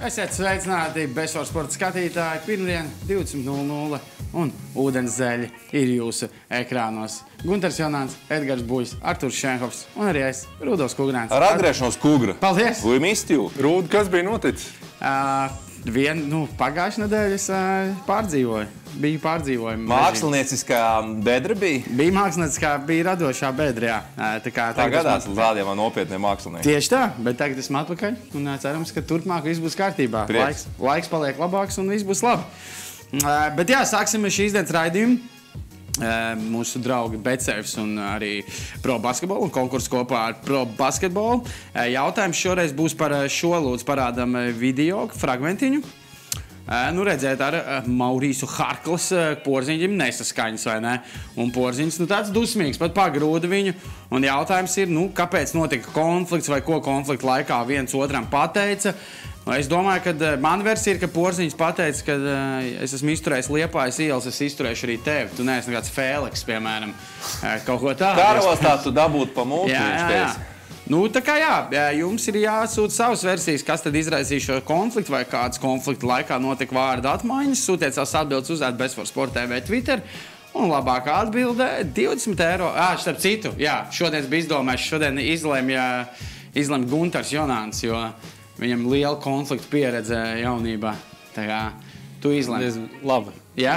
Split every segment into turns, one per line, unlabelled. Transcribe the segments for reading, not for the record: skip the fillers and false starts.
Esiet sveicināti Bezsvaru sporta skatītāji. Pirmdien 20:00 un ūdens zeļi ir jūsu ekrānos. Gunters Jonāns, Edgars Buļs, Arturs Šenhofs un arī es, Rudolfs Kugrāns.
Ar atgriešanos Kugra.
Paldies!
Vai mīstīju?
Rūd, kas bija noticis?
Pagājušajā nedēļā es pārdzīvoju. Bija pārdzīvojumi.
Mākslinieckā bedra bija?
Bija mākslinieckā, bija radošā bedra, jā.
Tā gadās tādiem nopietniem māksliniekiem.
Tieši tā, bet tagad esmu atpakaļ un cerams, ka turpmāk viss būs kārtībā. Laiks paliek labāks un viss būs labi. Bet jā, sāksim šīs dienas raidījumu. Mūsu draugi Betsafe un arī Pro Basketbolu un konkursu kopā ar Pro Basketbolu. Jautājums šoreiz būs par šo, lūdzu parādam video fragmentiņu. Redzēt ar Maurīsu Harklas Porziņam nesaskaņas, vai ne? Un Porziņš, tāds dusmīgs, pat pagrūda viņu. Un jautājums ir, kāpēc notika konflikts vai ko konflikta laikā viens otram pateica. Es domāju, ka mana versija ir, ka Porziņš pateica, ka es esmu izturējis Liepājas ielas, es izturēšu arī tevi. Tu neesi nekāds Fēliks, piemēram, kaut ko tādu.
Kāros tā tu dabūt pa mūtu, viņš teica.
Tā kā jā, jums ir jāsūta savas versijas, kas tad izraisīja šo konfliktu vai kādas konflikta laikā notika vārda atmaiņas. Sūtiet savas atbildes uz @bezsvarsport.tv Twitter. Un labākā atbilde - 20 eiro. Starp citu, jā, šodien bija izdomājuši, šodien izlemj Gunters Jonāns, jo viņam liela konflikta pieredze jaunībā. Tā kā tu izlemj.
Labi.
Jā?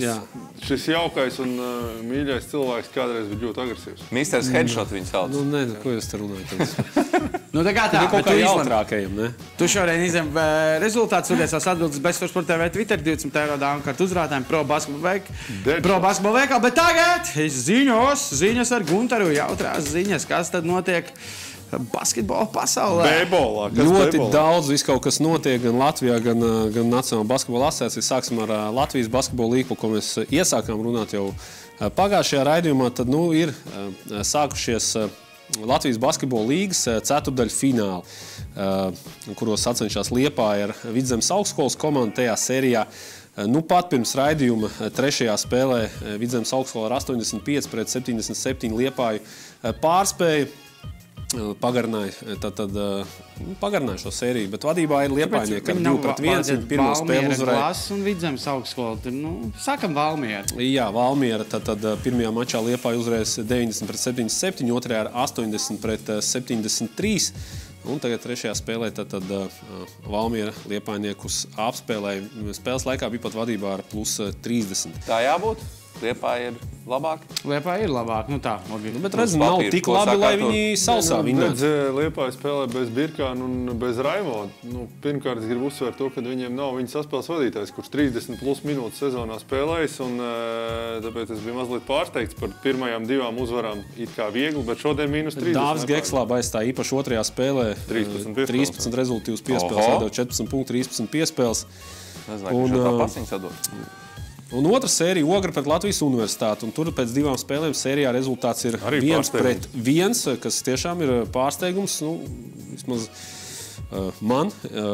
Šis jaukais un mīļais cilvēks kādreiz bija ļoti agresīvs.
Misters Headshot viņu sauc.
Ko jūs te runājat?
Tā kā tā,
kaut kā jautrākajam, ne?
Tu šoreiz izlem rezultātu, sūties savas atbildes Bezsvarsport.tv Twitter, 20 eiro dāvanu kārtu uzrādājumu Pro Basketbolu veikā. Bet tagad ziņas ar Gunteru, jautrās ziņas, kas tad notiek basketbola pasaulē.
Beibolā.
Ļoti daudz viss kaut kas notiek gan Latvijā, gan Nacionālā basketbola asociācijā. Sāksim ar Latvijas basketbola līgu, ko mēs iesākām runāt jau pagājušajā raidījumā. Tad ir sākušies Latvijas basketbola līgas ceturtdaļu fināli, kuros sacenšās Liepāja ar Vidzemes augstskolas komandu tajā sērijā. Pat pirms raidījuma trešajā spēlē Vidzemes augstskola ar 85-77 Liepāju pārspēja. Pagarināja šo sēriju, bet vadībā ir Liepājnieki ar 2-1. Pirmo spēli uzvarēja.
Klases un Vidzemes augstskola. Sākam Valmiera.
Jā, Valmiera. Tad pirmajā mačā Liepāja uzvarēs 90-77, otrajā ar 80-73. Un tagad trešajā spēlē Valmiera Liepājniekus apspēlēja. Spēles laikā bija pat vadībā ar +30.
Tā jābūt? Liepāja ir labāk?
Liepāja ir labāk, tā.
Bet redz, nav tik labi, lai viņi sausā
vinētu. Liepāja spēlē bez Birkāna un bez Raimonda. Pirmkārt, es gribu uzsvērt to, ka viņiem nav viņa saspēles vadītājs, kurš 30+ minūtes sezonā spēlējis, un tāpēc es biju mazliet pārsteigts par pirmajām 2 uzvarām. It kā viegli, bet šodien -30.
Dāvis Gekslā aizstāja īpaši otrajā spēlē 13 rezultīvas piespēles, iedod 14 punktu, 13 piespēles.
Nezinu, ka tā pasiņa sadod.
Un otra sērija Ogra pret Latvijas universitāti. Un tur pēc 2 spēlēm sērijā rezultāts ir 1-1, kas tiešām ir pārsteigums. Vismaz man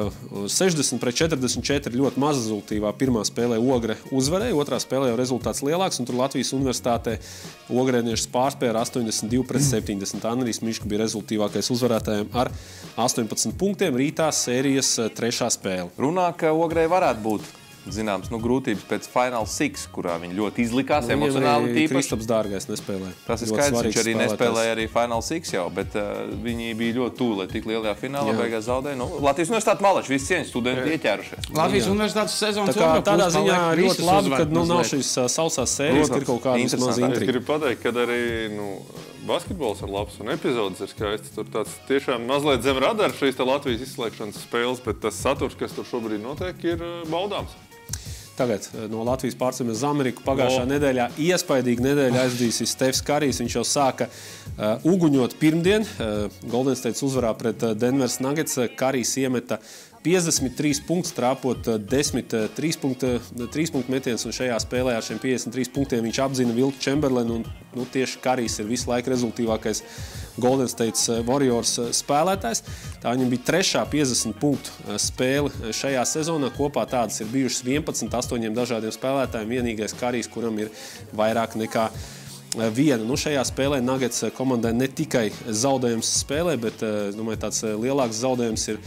60-44 ļoti mazrezultīvā pirmā spēlē Ogre uzvarēja. Otrā spēlē jau rezultāts lielāks. Un tur Latvijas universitātē ogrēniešus pārspēja ar 82-70. Anrijs Miška bija rezultīvākais uzvarētājiem ar 18 punktiem. Rītā sērijas 3. spēle.
Runā, ka Ogrei varētu būt zināms, grūtības pēc Final Six, kurā viņi ļoti izlikās emocionāli tīpaši.
Kristaps Dārgais nespēlēja.
Tas ir skaidrs, viņš arī nespēlēja arī Final Six jau, bet viņi bija ļoti tuvu, lai tik lielajā finālā beigās zaudēja. Latvijas universitāte malači, visi cieņas studenti ieķērušies.
Latvijas universitātes sezonas
tādā ziņā ļoti labi, kad nav šīs sausās sērijas, ka ir kaut kādas maz intriga.
Es gribu pateikt, ka arī basketbols ir labs un epizodes ir skaists. Tur tāds tiešām mazliet zem radara šīs Latvijas izslēgšanas spēles, bet tas saturs, kas tur šobrīd notiek, ir baudāms.
Tagad no Latvijas pārceļamies uz Ameriku. Pagājušā nedēļā iespaidīgi nedēļa aizdījis Stefs Karijs. Viņš jau sāka uguņot pirmdien. Golden State uzvarā pret Denveras Nuggets. Karijs iemeta 53 punktus, trāpot 10 trīspunktu metienus, un šajā spēlē ar šiem 53 punktiem viņš apzina Viltu Čemberlenu, un tieši Karijs ir visu laiku rezultīvākais Golden State Warriors spēlētājs. Tā viņam bija 3. 50 punktu spēle šajā sezonā. Kopā tādas ir bijušas 11, 8 dažādiem spēlētājiem. Vienīgais Karijs, kuram ir vairāk nekā viena. Šajā spēlē Nuggets komandai ne tikai zaudējums spēlē, bet es domāju, tāds lielāks zaudējums ir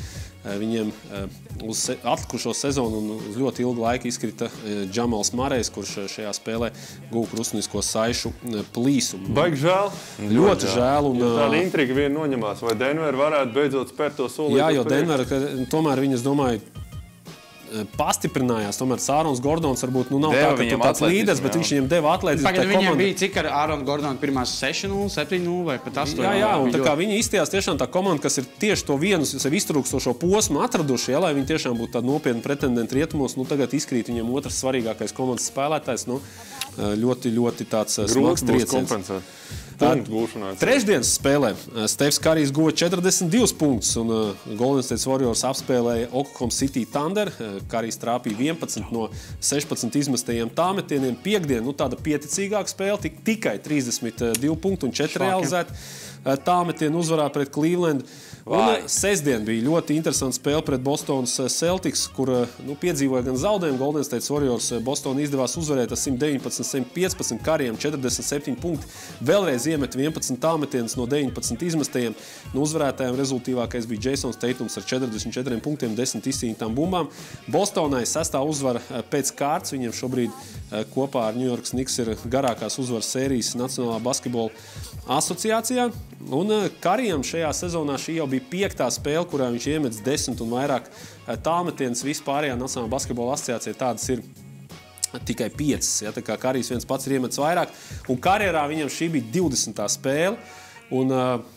Viņiem uz atlikušo sezonu un uz ļoti ilgu laiku izkrita Džamals Marejs, kurš šajā spēlē guva krustunisko saišu plīsumu.
Baigi žēl.
Ļoti žēl.
Tāda intriga viena noņemās. Vai Denver varētu beidzot spērt to soli?
Jā, jo Denver, tomēr viņi, es domāju, pastiprinājās. Tomēr Ārons Gordons varbūt nav tā, ka tu tāds līderis, bet viņš viņiem deva atletismu.
Pagad viņiem bija cik ar Āronu Gordonu pirmās 6-0, 7-0 vai pat 8-0.
Jā, un tā kā viņi izstījās tiešām tā komanda, kas ir tieši to vienu sev iztrūkstošo posmu atraduši, lai viņi tiešām būtu tādi nopietni pretendenti rietumos, tagad izkrīt viņiem otrs svarīgākais komandas spēlētājs. Ļoti, ļoti tāds smags trieciens. Trešdienas spēlē Stefs Karijs guva 42 punktus un Golden State Warriors apspēlēja Oklahoma City Thunder. Karijs trāpīja 11 no 16 izmestajiem tāmetieniem. Piektdien, tāda pieticīgāka spēle, tikai 32 punktu un 4 realizēti tāmetienu uzvarā pret Cleveland. Un sestdien bija ļoti interesanta spēle pret Bostonas Celtics, kur piedzīvoja gan zaudējumu. Golden State Warriors Boston izdevās uzvarēt ar 119-115, Karijam 47 punkti. Vēlreiz iemet 11 tāmetienus no 19 izmestajiem. No uzvarētājiem rezultīvākais bija Jasons Tatums ar 44 punktiem, 10 izcīnītām bumbām. Bostonai sestā uzvara pēc kārtas. Viņiem šobrīd kopā ar New York Knicks ir garākās uzvaras sērijas Nacionālā basketbola asociācijā. Un Karijam šajā sezonā šī jau bija 5. spēle, kurā viņš iemets 10 un vairāk tāmetienus. Vispārējā Nacionālā basketbola asociācija tādas ir tikai 5. Ja, tā kā Karijs viens pats ir iemetis vairāk. Un karjerā viņam šī bija 20. spēle. Un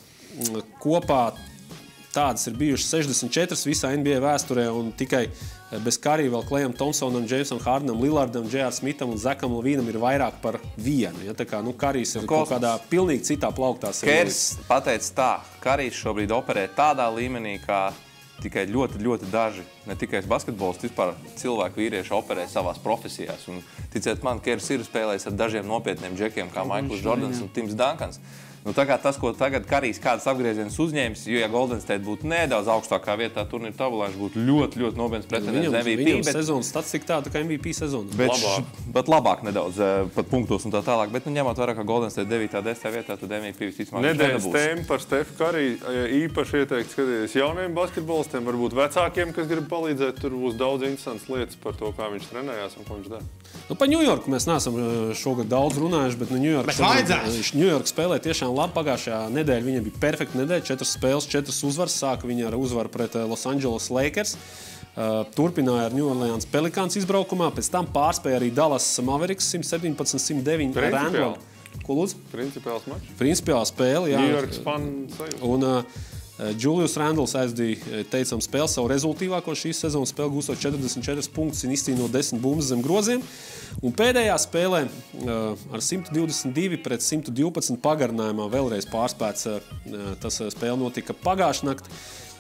kopā tādas ir bijušas 64 visā NBA vēsturē. Un tikai bez Karija vēl Klejam Thompsonam, Jamesam Hardenam, Lillardam, J.R. Smitham un Zekam Levīnam ir vairāk par vienu. Ja, tā kā Karijs ir kaut kādā pilnīgi citā plauktā.
Kers pateica tā, Karijs šobrīd operē tādā līmenī, kā tikai ļoti, ļoti daži, ne tikai basketbolisti, vispār cilvēku vīrieši operē savās profesijās. Un, ticiet man, Kers ir spēlējis ar dažiem nopietniem džekiem, kā Michaels Jordans un Tims Duncans. Tā kā tas, ko tagad Karijs kādas apgriezienus uzņēmis, jo, ja Golden State būtu nedaudz augstākā vietā turnīra tabulā, viņš būtu ļoti, ļoti nopietns pretendents MVP.
Viņam sezonas statistika tāda kā MVP sezona.
Bet labāk nedaudz pat punktos un tā tālāk. Bet ņemot vērā, ka Golden State 9. 10. vietā, tad MVP visticamāk viņš
nedabūs. Nedēļas tēma par Stefu Kariju īpaši ieteikt skatīties jauniem basketbolistiem, varbūt vecākiem, kas grib palīdzēt. Tur būs daudz interesants lietas par to, kā viņš trenējās un ko viņš dara.
Par New Yorku mēs neesam šogad daudz runājuši, bet New York spēlē tiešām labi. Pagājušajā nedēļā viņam bija perfekta nedēļa, 4 spēles, 4 uzvaras. Sāka viņa ar uzvaru pret Los Angeles Lakers. Turpināja ar New Orleans Pelicans izbraukumā, pēc tam pārspēja arī Dallas Mavericks 117-109 Randall. Ko lūdzu?
Principiāls mačs.
Principiāla spēle, jā.
New Yorks fan sajūta.
Un Julius Randalls aizdīja, teicam, spēli savu rezultīvāko šīs sezonas spēli, gūstot 44 punktus un izcīnot 10 bumbas zem groziem. Un pēdējā spēlē ar 122 pret 112 pagarinājumā vēlreiz pārspēts. Tas spēle notika pagājušā nakti.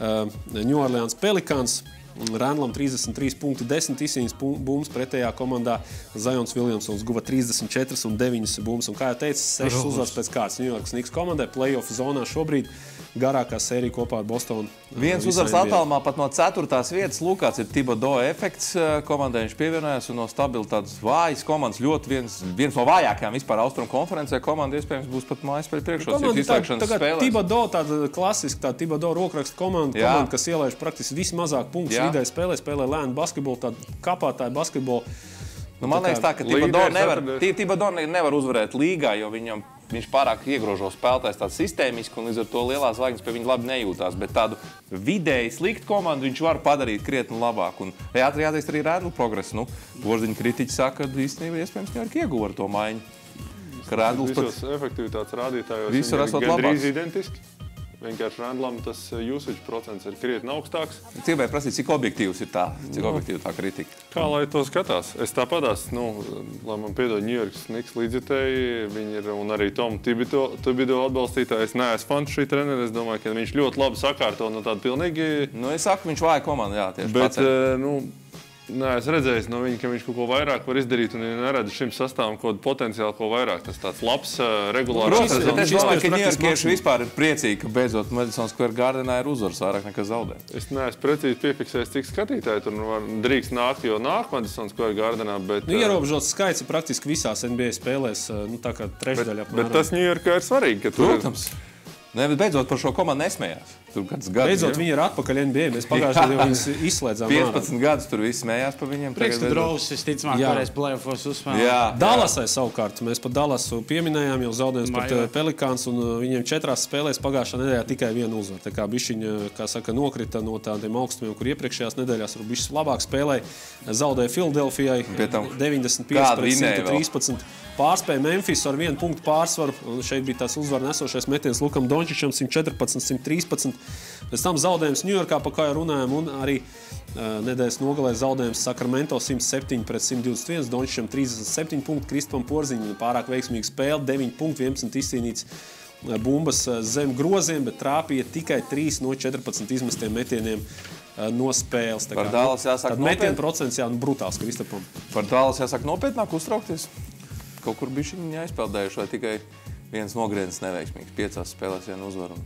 New Orleans Pelicans. Randlam 33 punkti, 10 izcīnītas bumbas, pretējā komandā Zions Williamsons guva 34 un 9 bumbas. Un kā jau teicu, 6 uzvaras pēc kārtas New York Knicks komandai playoff zonā šobrīd. Garākā sērija kopā ar Bostonu.
Viens uzvaras attālumā pat no 4. vietas. Lūkāts ir Thibodeau efekts komandai. Viņš pievienojās un no stabili tādas vājas komandas. Ļoti viens no vājākajām vispār Austrumu konferencē. Komanda iespējams būs pat mājaspēļu priekšrocības.
Thibodeau tāda klasiska, tā Thibodeau rokraksta komanda, kas ielaiž praktiski vismazāk punktus vidēji spēlē lēnu basketbolu, tādu kapātāju basketbolu.
Man liekas tā, ka Thibodeau nevar uzvarēt līgā, jo viņš pārāk iegrožo spēlētājs tāds sistēmiski un līdz ar to lielās zvaigznes pie viņa labi nejūtās. Bet tādu vidēji sliktu komandu viņš var padarīt krietni labāk. Un jāatzīst arī Randall progresu. Gozdiņa kritiķi saka, ka īstenībā iespējams Ņujorka ieguva ar to maiņu.
Visos efektivitātes rādītājos viņi ir gandrīz identiski. Vienkārši Randlam tas usage procents ir krietni augstāks.
Gribēju prasīt, cik objektīvs ir tā kritika?
Kā lai to skatās? Es tāpatās, lai man piedod New York Knicks līdzjutēji, viņi ir un arī Tom Thibodeau atbalstītāji. Es neesmu fans šī trenera, es domāju, ka viņš ļoti labi sakārto no tāda pilnīgi...
Es saku, viņš vāja komandu, jā, tieši
bet, es redzēju no viņa, ka viņš kaut ko vairāk var izdarīt un neredzu šim sastāvam kaut kādu potenciālu, ko vairāk. Tas tāds labs, regulārs
sezonas. Es domāju, ka ņujorkieši vispār ir priecīgi, ka beidzot Madison Square Gardenā ir uzvars vairāk nekā zaudē.
Es neesmu precīzi piefiksējis, cik skatītāji tur drīkst nākt, jo nāk Madison Square Gardenā, bet...
Ierobežots skaits ir praktiski visās NBA spēlēs, tā kā trešdaļa apmēram.
Bet tas Ņujorkā ir svarīgi, ka tur...
Protams. Bet beidzot par šo komandu nesmējās. tur kāds gads.
Beidzot, viņi ir atpakaļ NBA. Mēs pagājušajā gadā viņus izslēdzām.
15 gadus tur visi smējās par viņiem.
Prieks, ka Draus visticamāk varēs playoffos
uzspēlēt.
Dallasai savukārt. Mēs par Dallasu pieminējām jau zaudējums pret Pelikāns, un viņiem 4 spēlēs pagājušā nedēļā tikai 1 uzvaru. Tā kā bišķiņa, kā saka, nokrita no tādiem augstumiem, kur iepriekšējās nedēļās varbūt bišķis labāk spēlēja. Zaudēja Filadelfijai 95-113. Pārspēja Memphis ar 1 punktu pārsvaru. Un šeit bija tās uzvaru nesošais metiens Lukam Dončičam 114-113. Pēc tam zaudējums Ņujorkā, pa kā jau runājām, un arī nedēļas nogalē zaudējums Sacramento 107-121. Dončičam 37 punkti, Kristupam Porziņam pārāk veiksmīga spēle, 9 punkti, 11 izcīnīts bumbas zem groziem, bet trāpīja tikai 3 no 14 izmestiem metieniem no spēles.
Par Dallas jāsaka
nopietni. Metienu procents brutāls Kristupam.
Par Dallas jāsaka nopietnāk uztraukties. Kaut kur bišķi viņi aizpeldējuši, vai tikai viens nogrieziens neveiksmīgs, 5 spēlēs 1 uzvaru.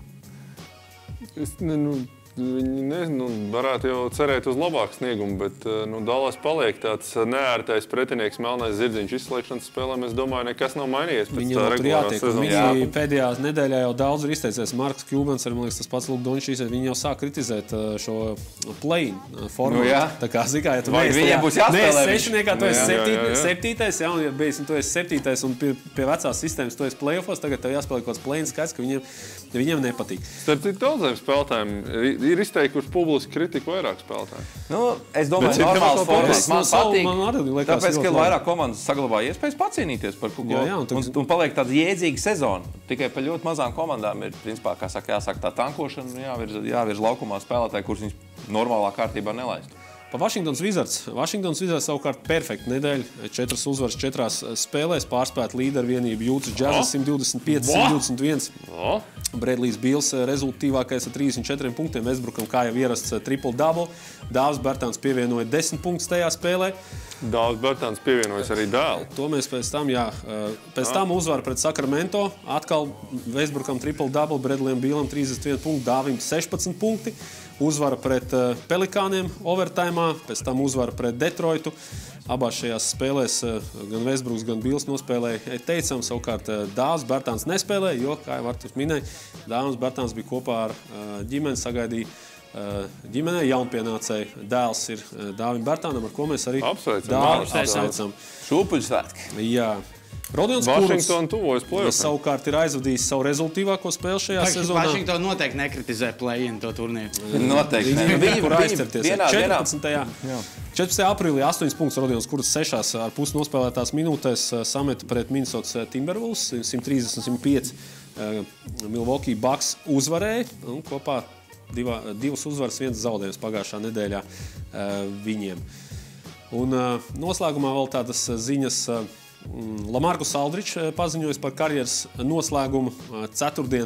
Viņi nezinu, varētu jau cerēt uz labāku sniegumu, bet Dallas paliek tāds neērtais pretinieks melnais zirdziņš izslēgšanas spēlēm. Es domāju, nekas nav mainījies pēc tā regulārā sezona.
Viņi pēdējā nedēļā jau daudz ir izteicies. Marks Kjūbens, man liekas, tas pats Luka Dončičs, viņi jau sāk kritizēt šo play-in formātu. Tā kā, zikā, ja tu neesi sešniekā, tu esi 7. Un ja bijis, tu esi 7. un pie vecās sistēmas tu esi play-offos, tagad tev jāspēlē kaut kāds play-in skaits, ka viņiem nepatīk.
Starp citu daudziem spēlētājiem ir izteikuši publiski kritiku vairāk spēlētāji.
Es domāju, ka normāls formāts man patīk, tāpēc, ka vairāk komandas saglabāja iespējas pacīnīties par kaut ko un paliek tāda jēdzīga sezona. Tikai par ļoti mazām komandām ir, principā, kā saka, jāsāk tā tankošana un jāvirz laukumā spēlētāji, kurus viņus normālā kārtībā nelaistu.
Pa Washingtons Wizards. Washingtons Wizards savukārt perfekta nedēļa. 4 uzvaras 4 spēlēs, pārspēt līderu vienību Jūtas Jazz 125-121. Bredlijs Bīls rezultīvākais ar 34 punktiem. Westbrookam, kā jau ierasts, triple-double. Dāvs Bertāns pievienoja 10 punktus tajā spēlē.
Dāvs Bertāns pievienojas arī dēlu.
To mēs pēc tam uzvaru pret Sacramento. Atkal Westbrookam triple-double, Bredlijam Bīlam 31 punkti, Dāvim 16 punkti. Uzvara pret Pelikāniem overtājumā, pēc tam uzvara pret Detroitu. Abās šajās spēlēs gan Westbrooks, gan Bīls nospēlēja teicam, savukārt Dāvs Bertāns nespēlēja, jo, kā jau Arturs minēja, Dāvs Bertāns bija kopā ar ģimeni, sagaidīja ģimenei jaunpienācēji. Dēls ir Dāvim Bertānam, ar ko mēs arī apsveicam.
Šūpuļsvētki.
Jā. Rodions
Washington tuvojas play-offs.
Savukārt ir aizvadījis savu rezultīvāko spēli šajā sezonā.
Washington noteikti nekritizē play-in to turnīru.
Noteikti.
Viņi kur aizcerties. 14. aprīlī 8 punktus Rodions Kurts 6,5 nospēlētās minūtēs sameta pret Minnesotas Timberwolves 130-105 Milwaukee Bucks uzvarēja. Un kopā 2 uzvaras, 1 zaudējums pagājušā nedēļā viņiem. Un noslēgumā vēl tādas ziņas. Lamarcus Aldridge paziņoja par karjeras noslēgumu ceturtdien.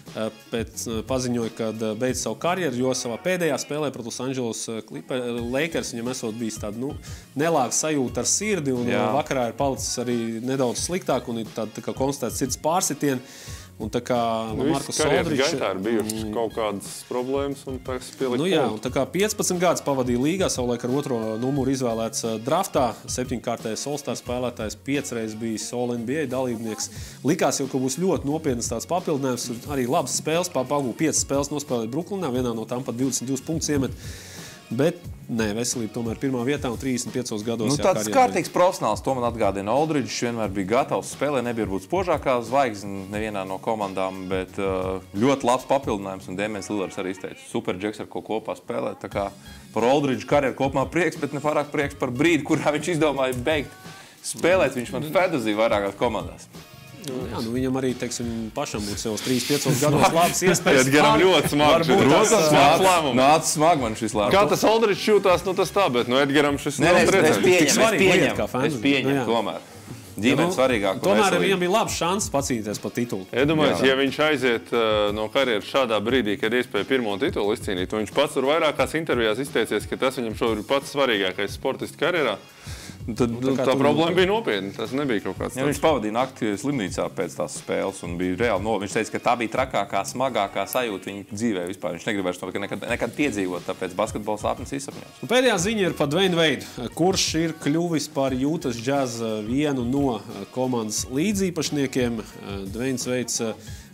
Paziņoja, ka beidz savu karjeru, jo savā pēdējā spēlē pret Los Angeles Lakers viņam esot bijis tāda nelāga sajūta ar sirdi, un vakarā ir palicis arī nedaudz sliktāk, un ir tāda kā konstatēts sirds pārsitieni. Un tā kā Lamarcus Aldridge
gaitā ir bijušas kaut kādas problēmas, un tas pielika
un tā kā 15 gadus pavadīja līgā, savulaik ar 2. numuru izvēlēts draftā, 7-kārtējais All-Star spēlētājs, 5 reizes bijis All-NBA dalībnieks. Likās jau, ka būs ļoti nopietnas tāds papildinājums, arī labas spēles, 5 spēles nospēlēt Brooklynā, vienā no tām pat 22 punktus iemet. Bet nē, veselība tomēr pirmā vietā un 35 gados.
Tāds kārtīgs profesionāls, to man atgādina Aldridge, vienmēr bija gatavs spēlē, nebija varbūt spožākā zvaigzne nevienā no komandām, bet ļoti labs papildinājums, un Damians Lillards arī izteica, super džeks ar ko kopā spēlēt. Tā kā par Aldridge karjeru kopumā prieks, bet ne pārāk prieks par brīdi, kurā viņš izdomāja beigt spēlēt, viņš man fantasy vairākās komandās.
Jā, viņam arī, teiksim, pašam būtu savos 3-5 gados labas iespējas.
Edgaram ļoti smagi.
Nāca smagi man šis lēmums.
Kā tas Aldridge jūtās, tas tā, bet Edgaram šis nav
tredzējis. Es pieņemu tomēr. Ģimene svarīgāk.
Tomēr viņam bija labs šans pacīnīties par titulu.
Iedomājieties, ja viņš aiziet no karjeras šādā brīdī, kad iespēja pirmo titulu izcīnīt, un viņš pats tur vairākās intervijās izteicies, ka tas viņam šobrīd pats svarīgākais sportists karjerā. Tad tā problēma bija nopietna. Tas nebija kaut kāds tāds.
Viņš pavadīja nakti slimnīcā pēc tās spēles un bija reāli viņš teica, ka tā bija trakākā, smagākā sajūta viņa dzīvē vispār. Viņš negribēja to nekad piedzīvot, tāpēc basketbola sāpnes izsapņos.
Pēdējā ziņa ir par Dwayne Wade, kurš ir kļuvis par Utah Jazz vienu no komandas līdzīpašniekiem. Dwayne Wades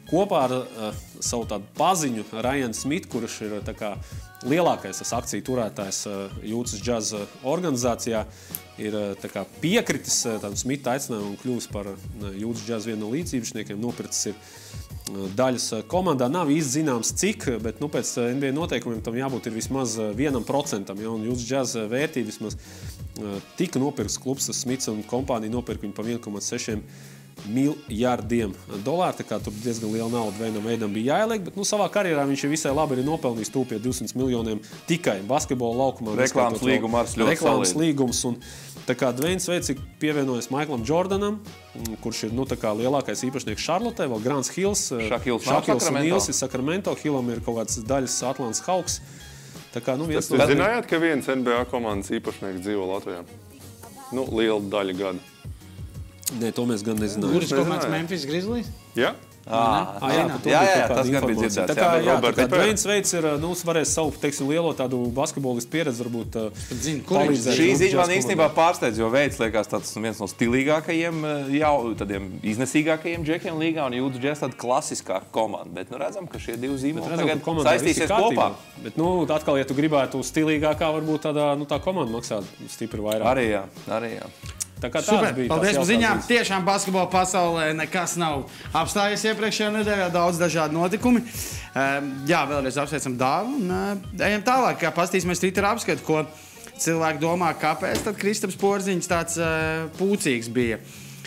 kopā ar savu tādu paziņu Ryan Smith, kurš ir tā kā lielākais akciju turētājs Jūtas džaza organizācijā, ir tā kā piekritis tam Smita aicinājumam un kļuvis par Jūtas džaza vienu no līdziepašniekiem, nopircis ir daļas komandā. Nav īsti zināms cik, bet pēc NBA noteikumiem tam jābūt ir vismaz 1%. Ja, un Jūtas džaza vērtība vismaz tika nopirks klubs, Smits un kompānija nopirka viņu pa 1,6 miljardiem dolāru. Tā kā tur diezgan liela nauda vienam veidam bija jāieliek, bet savā karjerā viņš visai labi ir nopelnījis tūpie 200 miljoniem tikai basketbola laukumā.
Reklāmas līguma ar ļoti
reklāmas līgums. Un tā kā Dveins Veits pievienojas Maiklam Jordanam, kurš ir tā kā lielākais īpašnieks Šarlotē, vēl Grants Hills, Šakils un Nils ir Sacramento, Hillam ir kaut kāds daļas Atlantas Hawks. Tā kā,
Jūs zinājāt, ka viens NBA komandas īpašnieks dzīvo Latvijā? Liela daļa gada.
Nē, to mēs gan nezinājām.
Kuras komandas Memphis Grizzlies?
Jā.
Jā, tas gan bija dzirdēts.
Tā kā Dveins Veits ir, varēs savu, lielo tādu basketbolistu pieredzi varbūt palīdzēt.
Šī ziņa man īstenībā pārsteidz, jo Veits liekas tāds viens no stilīgākajiem, tādiem iznesīgākajiem džekiem līgā un Jūtas džeks tāda klasiskā komanda. Bet redzam, ka šie divi zīmoli tagad saistīsies kopā.
Bet atkal, ja tu gribētu stilīgākā, varbūt tā komanda maksā stipri vairāk.
Arī jā.
Super, paldies par ziņām. Tiešām basketbola pasaulē nekas nav apstājies iepriekšējā nedēļā, daudz dažādi notikumi. Vēlreiz apsveicam Dāvu un ejam tālāk. Pastīsimies Twitter apskatu, ko cilvēki domā, kāpēc tad Kristaps Porziņš tāds pūcīgs bija.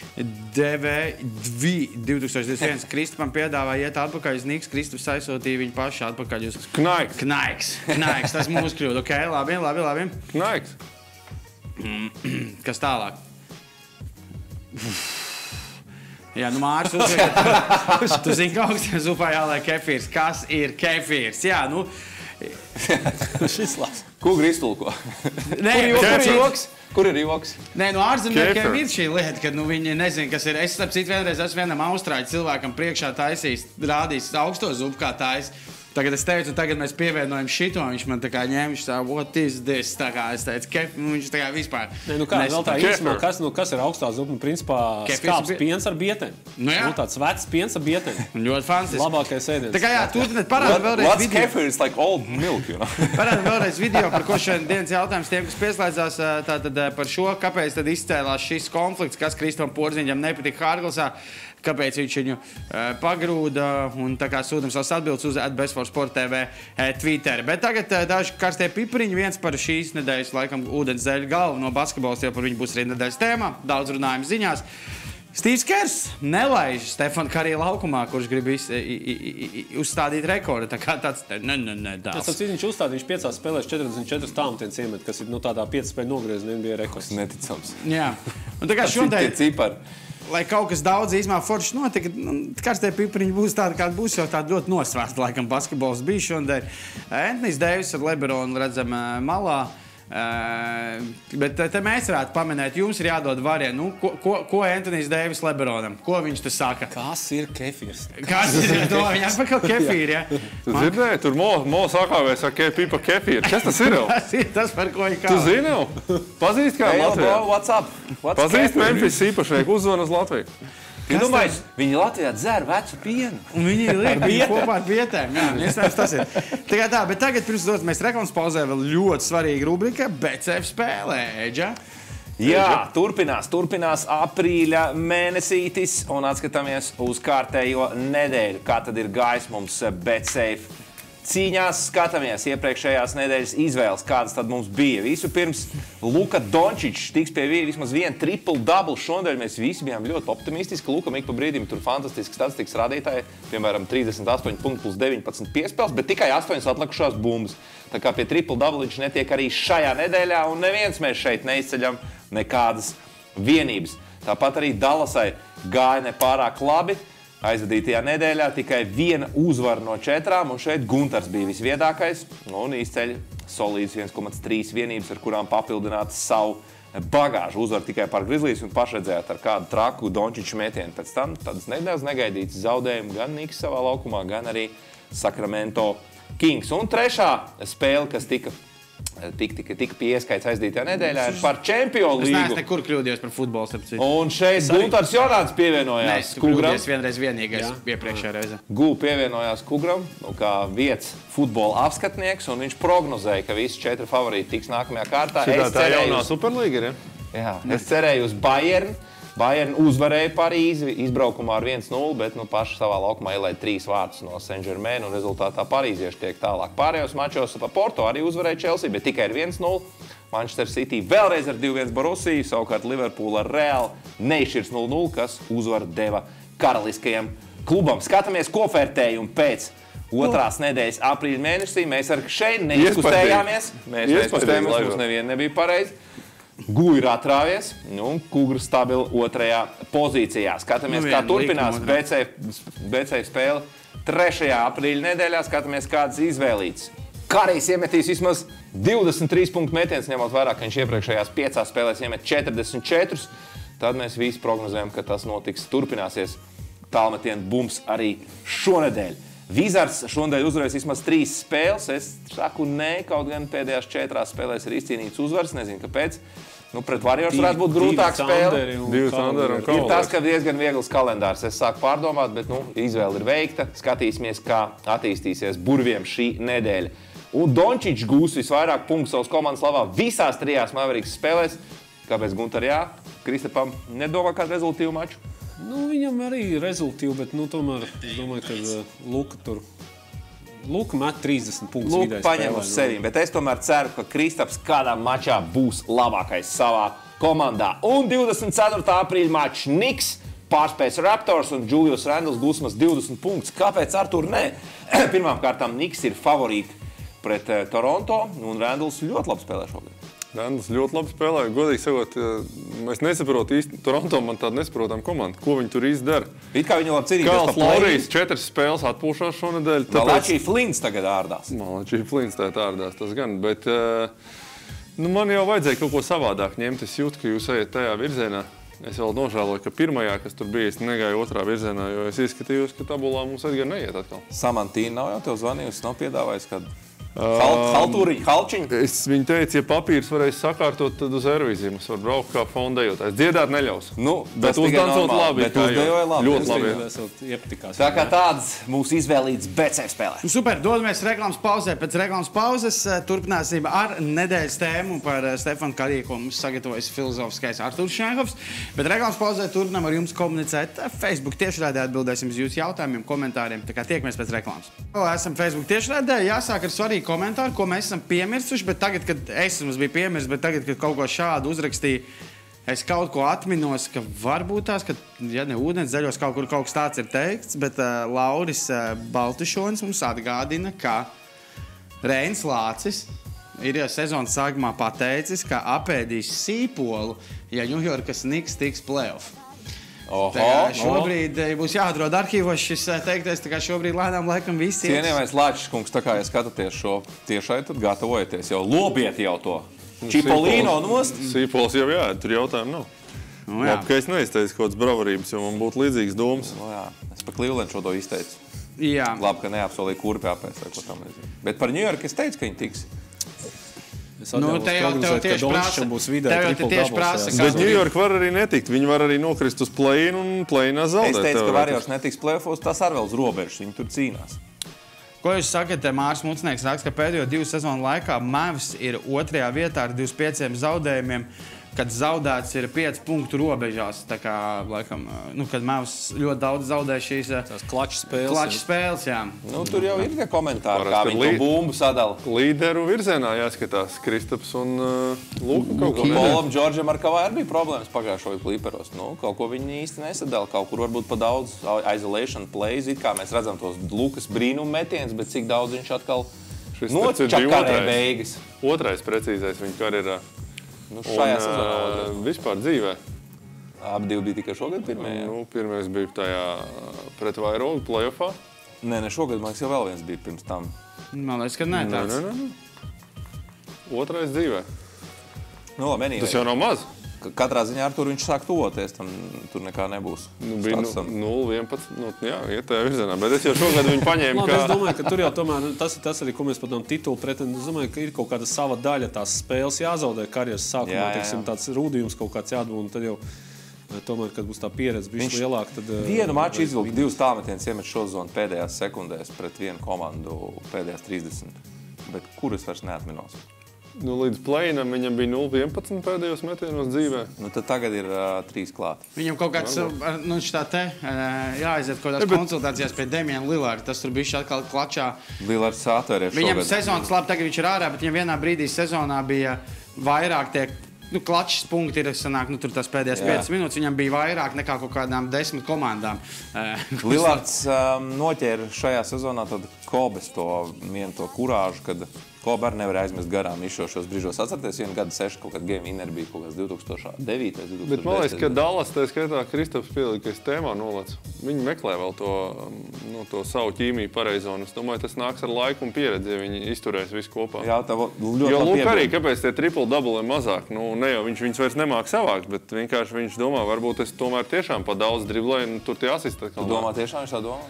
2021 Kristapam piedāvāja iet atpakaļ uz Niks, Kristaps aizsūtīja viņu pašu atpakaļ uz Knaiks, tas mūsu kļūda. Ok, labi.
Knaiks.
Kas tālāk? Jā, Māris tu zini, ka augstiem zupā jāliek kefīrs. Kas ir kefīrs? Jā,
šis labs. Ko grīstulko? Kur ir joks?
Nē, ārzemniekiem ir šī lieta, ka viņi nezin, kas ir. Es, starp citu, vienreiz esmu vienam austrāļu cilvēkam priekšā taisījis, rādījis augsto zupu kā tais. Tagad es teicu, tagad mēs pievienojam šito, viņš man tā kā ņēma, viņš tā, what is this? Tā kā es teicu, viņš tā kā vispār.
Vēl tā īstenībā, kas ir augstā zupa? Principā skāps piens ar bietēm. Tāds vecs piens ar bietēm.
Ļoti fantastiski.
Labākais ēdiens.
Tā kā turpiniet, parāda vēlreiz
video. What's kefir? It's like old milk, you know?
Parāda vēlreiz video, par ko šodien dienas jautājums tiem, kas pieslēdzās tātad par šo, kāpēc tad izcēlās šis konflikts, kas Kristapam Porziņam nepatika Hārglasā. Kāpēc viņš viņu pagrūda un tā kā sūtam savas atbildes uz @bestforsport.tv Twitter. Bet tagad daži karstie pipariņi, viens par šīs nedēļas laikam ūdens dēļ galvu no basketbols, jo par viņu būs arī nedēļas tēmā, daudz runājumi ziņās. Stīvs Kers nelaiž Stefanu Karī laukumā, kurš grib uzstādīt rekordu. Tā kā tāds,
viņš uzstādīja, viņš 5 spēlēs 44 tāmtiens iemet, kas ir tādā 5 spēļu nogriezienā NBA rekords.
Neticams.
Jā. Un tā kā šodien, lai kaut kas daudz īsumā forši notika, karstie pipariņi būs tādi, kādi būs, jau tādi ļoti nosvērti, laikam, basketbols bija šodien. Anthony's Davis ar Lebronu redzam malā. Bet te mēs varētu pamanīt, jums ir jādod varianti. Ko Anthony's Davis Lebronam? Ko viņš te saka?
Kas ir kefīrs?
Kas ir? Viņa atpakaļ kefīri, ja?
Tu dzirdēji, tur Mo sakāvēs ar pipa kefīri. Kas tas ir?
Tas, par ko ir kā?
Tu zini? Pazīst kā Latvijā?
What's up?
Pazīst Memphis īpašnieku uzvanu uz Latviju.
Viņi Latvijā dzer vecu pienu.
Un viņi liek viņu kopā ar bietēm. Jā, iespējams tas ir. Bet tagad pirms dodamies reklāmas pauzē vēl ļoti svarīga rubrika BCF spēlē, Eģa.
Jā, turpinās aprīļa mēnesītis un atskatāmies uz kārtējo nedēļu. Kā tad ir gājis mums BCF cīņās, skatāmies iepriekšējās nedēļas izvēles, kādas tad mums bija. Visu pirms Luka Dončičs tiks pie vismaz viena triple-double. Šodien mēs visi bijām ļoti optimistiski. Lukam ik pa brīdim tur fantastiski statistikas rādītāji, piemēram, 38 punktu plus 19 piespēles, bet tikai 8 atlikušās bumbas. Tā kā pie triple-double viņš netiek arī šajā nedēļā, un neviens mēs šeit neizceļam nekādas vienības. Tāpat arī Dallasai gāja nepārāk labi. Aizvadītajā nedēļā tikai viena uzvara no 4, un šeit Gunters bija visviedākais un izceļ solīdas 1,3 vienības, ar kurām papildināt savu bagāžu. Uzvar tikai par Grizzlies un pašredzējāt ar kādu traku Dončiču metienu. Pēc tam tādas nedaudz negaidītas zaudējumi gan Niks savā laukumā, gan arī Sacramento Kings. Un trešā spēle, kas tika tika pieskaits aizdītajā nedēļā par Čempionu
Es neesmu
līgu.
nekur kļūdījos par futbolu, starp citu.
Un šeit Guntars Jonāns pievienojās Kugram.
Kļūdījos vienreiz vienīgais iepriekšējā reize.
Pievienojās Kugram, kā vietas futbola apskatnieks, un viņš prognozēja, ka visi 4 favorīti tiks nākamajā kārtā.
Tā jaunā Superlīga, ja?
Jā, es cerēju uz Bayern. Bayern uzvarēja Parīzi izbraukumā ar 1-0, bet paši savā laukumā ielaida 3 vārtus no Saint-Germain, un rezultātā parīzieši tiek tālāk. Pārējos mačos Porto arī uzvarēja Chelsea, bet tikai ar 1-0. Manchester City vēlreiz ar 2-1 Borusiju, savukārt Liverpool ar Real neizšķirs 0-0, kas uzvaru deva karaliskajam klubam. Skatāmies kopvērtējumu pēc otrās nedēļas aprīļa mēnesī. Mēs ar šeit neizkustējāmies. Mēs neizkustējāmies, mums neviena nebija pareizi. Gu ir atrāvies, un Kugra stabili 2. pozīcijā. Skatāmies, kā turpinās BC spēle 3. aprīļa nedēļā. Skatāmies, kādas izvēlītas. Karijs iemetīs vismaz 23 punktu metiens, ņemot vairāk, ka viņš iepriekšējās 5 spēlēs iemet 44. Tad mēs visi prognozējam, ka tas notiks, turpināsies tālmetienu bums arī šonedēļ. Wizards šonedēļ uzvarēs vismaz 3 spēles. Es saku, nē, kaut gan pēdējās 4 spēlēs ir izcīnīts uzvaras. Nezinu, kāpēc. Pret Warriors varētu būt grūtāk spēle.
2 Thunderi un
Ir
Cavaliers.
tas, ka diezgan viegls kalendārs. Es sāku pārdomāt, bet izvēle ir veikta. Skatīsimies, kā attīstīsies burviem šī nedēļa. Un Dončičs gūs visvairāk punktu savas komandas labā visās 3 Mavericks spēlēs. Kāpēc Guntar, jā? Kristapam nedomā kādu rezultīvu maču?
Viņam arī ir rezultīvi, bet tomēr es domāju, ka Luka met 30 punktus
Luka paņem uz sevi, bet es tomēr ceru, ka Kristaps kādā mačā būs labākais savā komandā. Un 24. aprīļa mačs Knicks pārspēs Raptors un Julius Randles gūs maz 20 punktus. Kāpēc, Artur, nē? Pirmām kārtām Knicks ir favorīti pret Toronto, un Randles ļoti labi spēlē šogad.
Randles ļoti labi spēlē. Godīgi sakot, es nesaprotu īsti. Toronto man tāda nesaprotam komanda. Ko viņi tur īsti dara?
It kā viņi labi cīnīties
Kāls Laurijas 4 spēles atpūšās šonedēļ.
Malačī Flints tagad ārdās.
Malačī Flints ārdās, tas gan. Bet man jau vajadzēja kaut ko savādāk ņemt. Es jūtu, ka jūs ejat tajā virzienā. Es vēl nožēloju, ka pirmajā, kas tur bija, es negāju otrā virzienā, jo es izskatījos, ka tabulā mums Edgar neiet atkal.
Samantīna nav jau tev zvanījusi, nav piedāvājis kādu halčiņu.
Viņa teica, ja papīrs varēs sakārtot, tad uz Eirovīziju mums var braukt kā fondējotājs. Dziedāt neļaus. Bet uzdancot labi.
Bet uzdejoja labi.
Ļoti labi.
Tā kā tādas mūsu izvēlītas BC spēlē.
Super, dodamies reklāmas pauzē. Pēc reklāmas pauzes turpināsim ar nedēļas tēmu par Stefanu Kariju, ko mums sagatavojas filozofiskais Arturs Šenhovs. Bet reklāmas pauzē turpinām ar jums komunicēt Facebook tiešraidē, atbildēsim uz jūsu jautājumiem, komentāriem. Tā kā tiekamies pēc reklāmas. Esam Facebook tiešraidē, jāsāk ar svarīgu komentāru, ko mēs esam piemirsuši, bet tagad, kad es biju piemirsis, bet tagad, kad kaut ko šādu uzrakstīju, es kaut ko atminos, ka varbūt tās, ka, ja ne ūdens zaļos, kaut kur kaut kas tāds ir teikts, bet Lauris Baltušons mums atgādina, ka Reins Lācis ir jau sezonas sākumā pateicis, ka apēdīs sīpolu, ja Ņujorkas Knicks tiks playoff. Šobrīd būs jāatrod arhīvos šis teiktais, tā kā šobrīd lēnām laikam visi ir.
Cienījamais Lāčs kungs, tā kā ja skatāties šo tiešai, tad gatavojieties jau, lobiet jau to. Čipolino nost.
Sīpols jau jā, tur jautājumu nav. Labi, ka es neizteicu kaut kāds bravarības, jo man būtu līdzīgas domas.
Jā, es pa Cleveland šo to izteicu.
Jā.
Labi, ka neapsolīju kurpi apēc vai ko tam nezinu. Bet par New York es teicu, ka viņi tiks.
Te jau tieši prasa.
Bet New York var arī netikt. Viņi var arī nokrist uz play-in un play-inā zaudēt.
Es teicu, ka Warriors netiks play-offos, tas ar vēl uz robežas. Viņi tur cīnās.
Ko jūs sakat? Māris Mucnieks raksta, ka pēdējo 2 sezonu laikā Mavs ir 2. vietā ar 25 zaudējumiem, kad zaudēts ir 5 punktu robežās. Tā kā, laikam, kad Mavs ļoti daudz zaudē šīs
klaču
spēles, jā.
Tur jau ir tie komentāri, kā viņi to bumbu sadala.
Līderu virzienā jāskatās. Kristaps un Luka kaut ko
Polam Džordžam ar Kavai arī bija problēmas pagājušo Clipperos. Kaut ko viņi īsti nesadala. Kaut kur varbūt pa daudz isolation plays, it kā mēs redzam tos Lukas brīnumu metiens, bet cik daudz viņš atkal nočakarē beigas.
Otrais precīzais viņa karjerā.
Šajā sezonā
vispār dzīvē.
Abi divi bija tikai šogad pirmie?
Pirmais bija tajā pret Vairogu playoffā.
Nē, šogad, man liekas, jau vēl viens bija pirms tam.
Man liekas, ka nē tāds.
Otrais dzīvē.
Labi,
tas jau nav maz.
Katrā ziņā ar tur viņš sāk tuvoties, tam tur nekā nebūs.
Bija 0-11, jā, iet tajā virzienā, bet es jau šogad viņu paņēmu
Es domāju, ka tur jau tomēr, tas arī, ko mēs par tom titulu pretendējam, es domāju, ka ir kaut kāda sava daļa tās spēles jāzaudē karjeras sākumā, teiksim, tāds rūdījums kaut kāds jādod, un tad jau tomēr, kad būs tā pieredze bišķi lielāka, tad...
Vienu maču izvilka 2 tāmetienus iemet šo zonu pēdējās sekundēs pret vienu komandu pēdējās 30, bet kurus vairs neatminos.
Līdz play-inam viņam bija 0-11 pēdējos metienos dzīvē.
Tad tagad ir 3 klāt.
Viņam kaut kāds, šitā te, jāaiziet kaut kādās konsultācijās pie Damiana Lillarda. Tas tur bišķi atkal klačā.
Lillards atvērēs šogad.
Viņam sezonas labi, tagad viņš ir ārā, bet viņam vienā brīdī sezonā bija vairāk tiek, klačs punkti ir, sanāk, tur tās pēdējās 5 minūtes, viņam bija vairāk nekā kaut kādām 10 komandām.
Lillards noķēra šajā sezonā tad Kobes to kurāžu, kad Kobe arī nevar aizmest garām šos brīžos. Atcerieties, vienu gadu 6 kaut kāda game winner bija kaut kāds 2009, 2010.
Bet man liekas, ka Dallas, tā skaitā, Kristofs pielika, tēmā nolec. Viņi meklē vēl to savu ķīmiju pareizo, un es domāju, tas nāks ar laiku un pieredzi, ja viņi izturēs visu kopā.
Jā, tā ļoti
jo lūk arī, kāpēc tie triple-double ir mazāk. Ne jau viņš vairs nemāk savākt, bet vienkārši viņš domā, varbūt es tomēr tiešām pa daudz driblēju, tur tie asisti.
Tu domā tiešām viņš tā domā?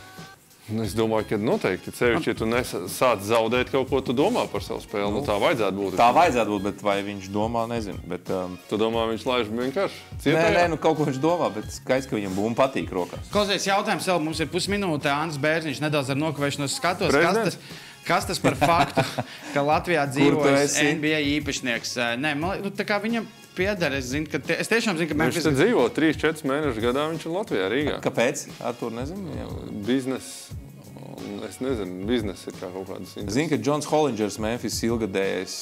Es domāju, ka noteikti. Sevišķi, ja tu sāc zaudēt kaut ko, tu domā par savu spēli. Tā vajadzētu būt.
Tā vajadzētu būt, bet vai viņš domā, nezinu. Bet,
tu domā, viņš laiž vienkārši
cietējā? Nē, kaut ko viņš domā, bet skaidrs, ka viņam bumba patīk rokās.
Klausies, jautājums vēl, mums ir pusminūte. Andris Bērziņš nedaudz ar nokavēšanos skatos. Kas tas par faktu, ka Latvijā dzīvojas NBA īpašnieks? Nē, tā kā viņam pieder, es tiešām zinu, ka
Memphis... Viņš te dzīvo 3-4 mēnešu gadā, viņš ir Latvijā, Rīgā.
Kāpēc? Artur, nezinu.
Biznes, es nezinu, biznes ir kā kaut kādas intereses.
Zinu, ka Džons Hollingers, Memphis ilgadējais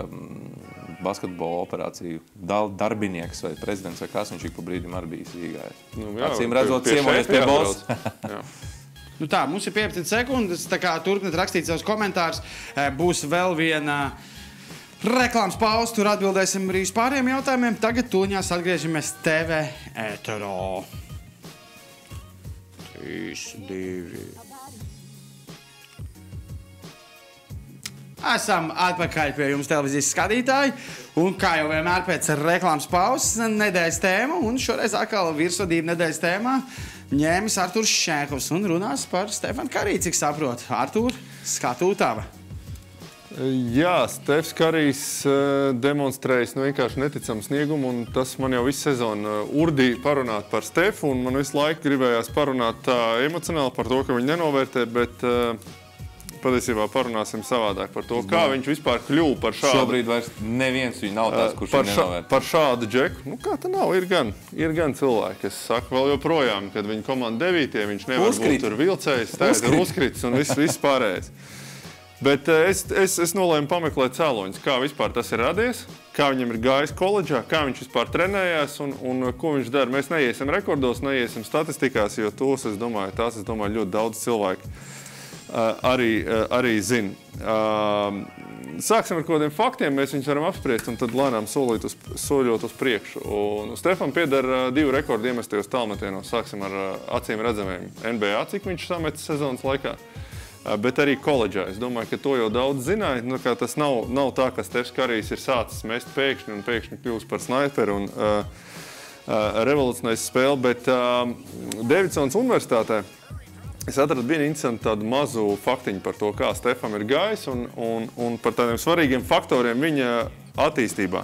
basketbola operāciju darbinieks vai prezidents vai kas, viņš ik pa brīdim arī bijis Rīgā. Acīm redzot, ciemojies pie bosa.
Tā, mums ir 15 sekundes, tā kā turpināt rakstīt savus komentārus. Būs vēl viena reklāmas pauze, tur atbildēsim arī uz pārējiem jautājumiem. Tagad tūņās atgriežamies TV ēterā. 3, 2. Esam atpakaļ pie jums televīzijas skatītāji. Un kā jau vienmēr pēc reklāmas pauzes, nedēļas tēma. Un šoreiz atkal virsvadība nedēļas tēmā ņēmis Arturs Šēkovs un runās par Stefanu Kariju, cik saprotu. Artur, skatu tava.
Jā, Stefs Karijs demonstrējis vienkārši neticamu sniegumu, un tas man jau visu sezonu urdīja parunāt par Stefu, un man visu laiku gribējās parunāt tā emocionāli par to, ka viņi nenovērtē, bet patiesībā parunāsim savādāk par to, kā viņš vispār kļuva par šādu.
Šobrīd vairs neviens viņu nav tās, kurš viņu nenovērtē.
Par šādu džeku. Kā tā nav? Ir gan cilvēki. Es saku vēl joprojām, kad viņa komanda 9, viņš nevar būt tur vilcējs, tā ir uzkrits un viss pārējais. Bet es nolēmu pameklēt cēloņus, kā vispār tas ir radies, kā viņam ir gājis koledžā, kā viņš vispār trenējās un ko viņš dara. Mēs neiesim rekordos, neiesim statistikās, jo tās, es domāju, ļoti daudz cilvēku arī zina. Sāksim ar kādiem faktiem, mēs viņus varam apspriest un tad lēnām soļot uz priekšu. Un Stefam pieder 2 rekordi iemestajos tālmetienos. Sāksim ar acīm redzamiem NBA, cik viņš sametis sezonas laikā. Bet arī koledžā. Es domāju, ka to jau daudz zināja. Tas nav tā, ka Stefs Karijs ir sācis mest pēkšņi un pēkšņi kļūst par snaiperu un revolucionēs spēli, bet Davidsons universitātē es atradu vienu interesantu tādu mazu faktiņu par to, kā Stefam ir gājis un par tādiem svarīgiem faktoriem viņa attīstībā.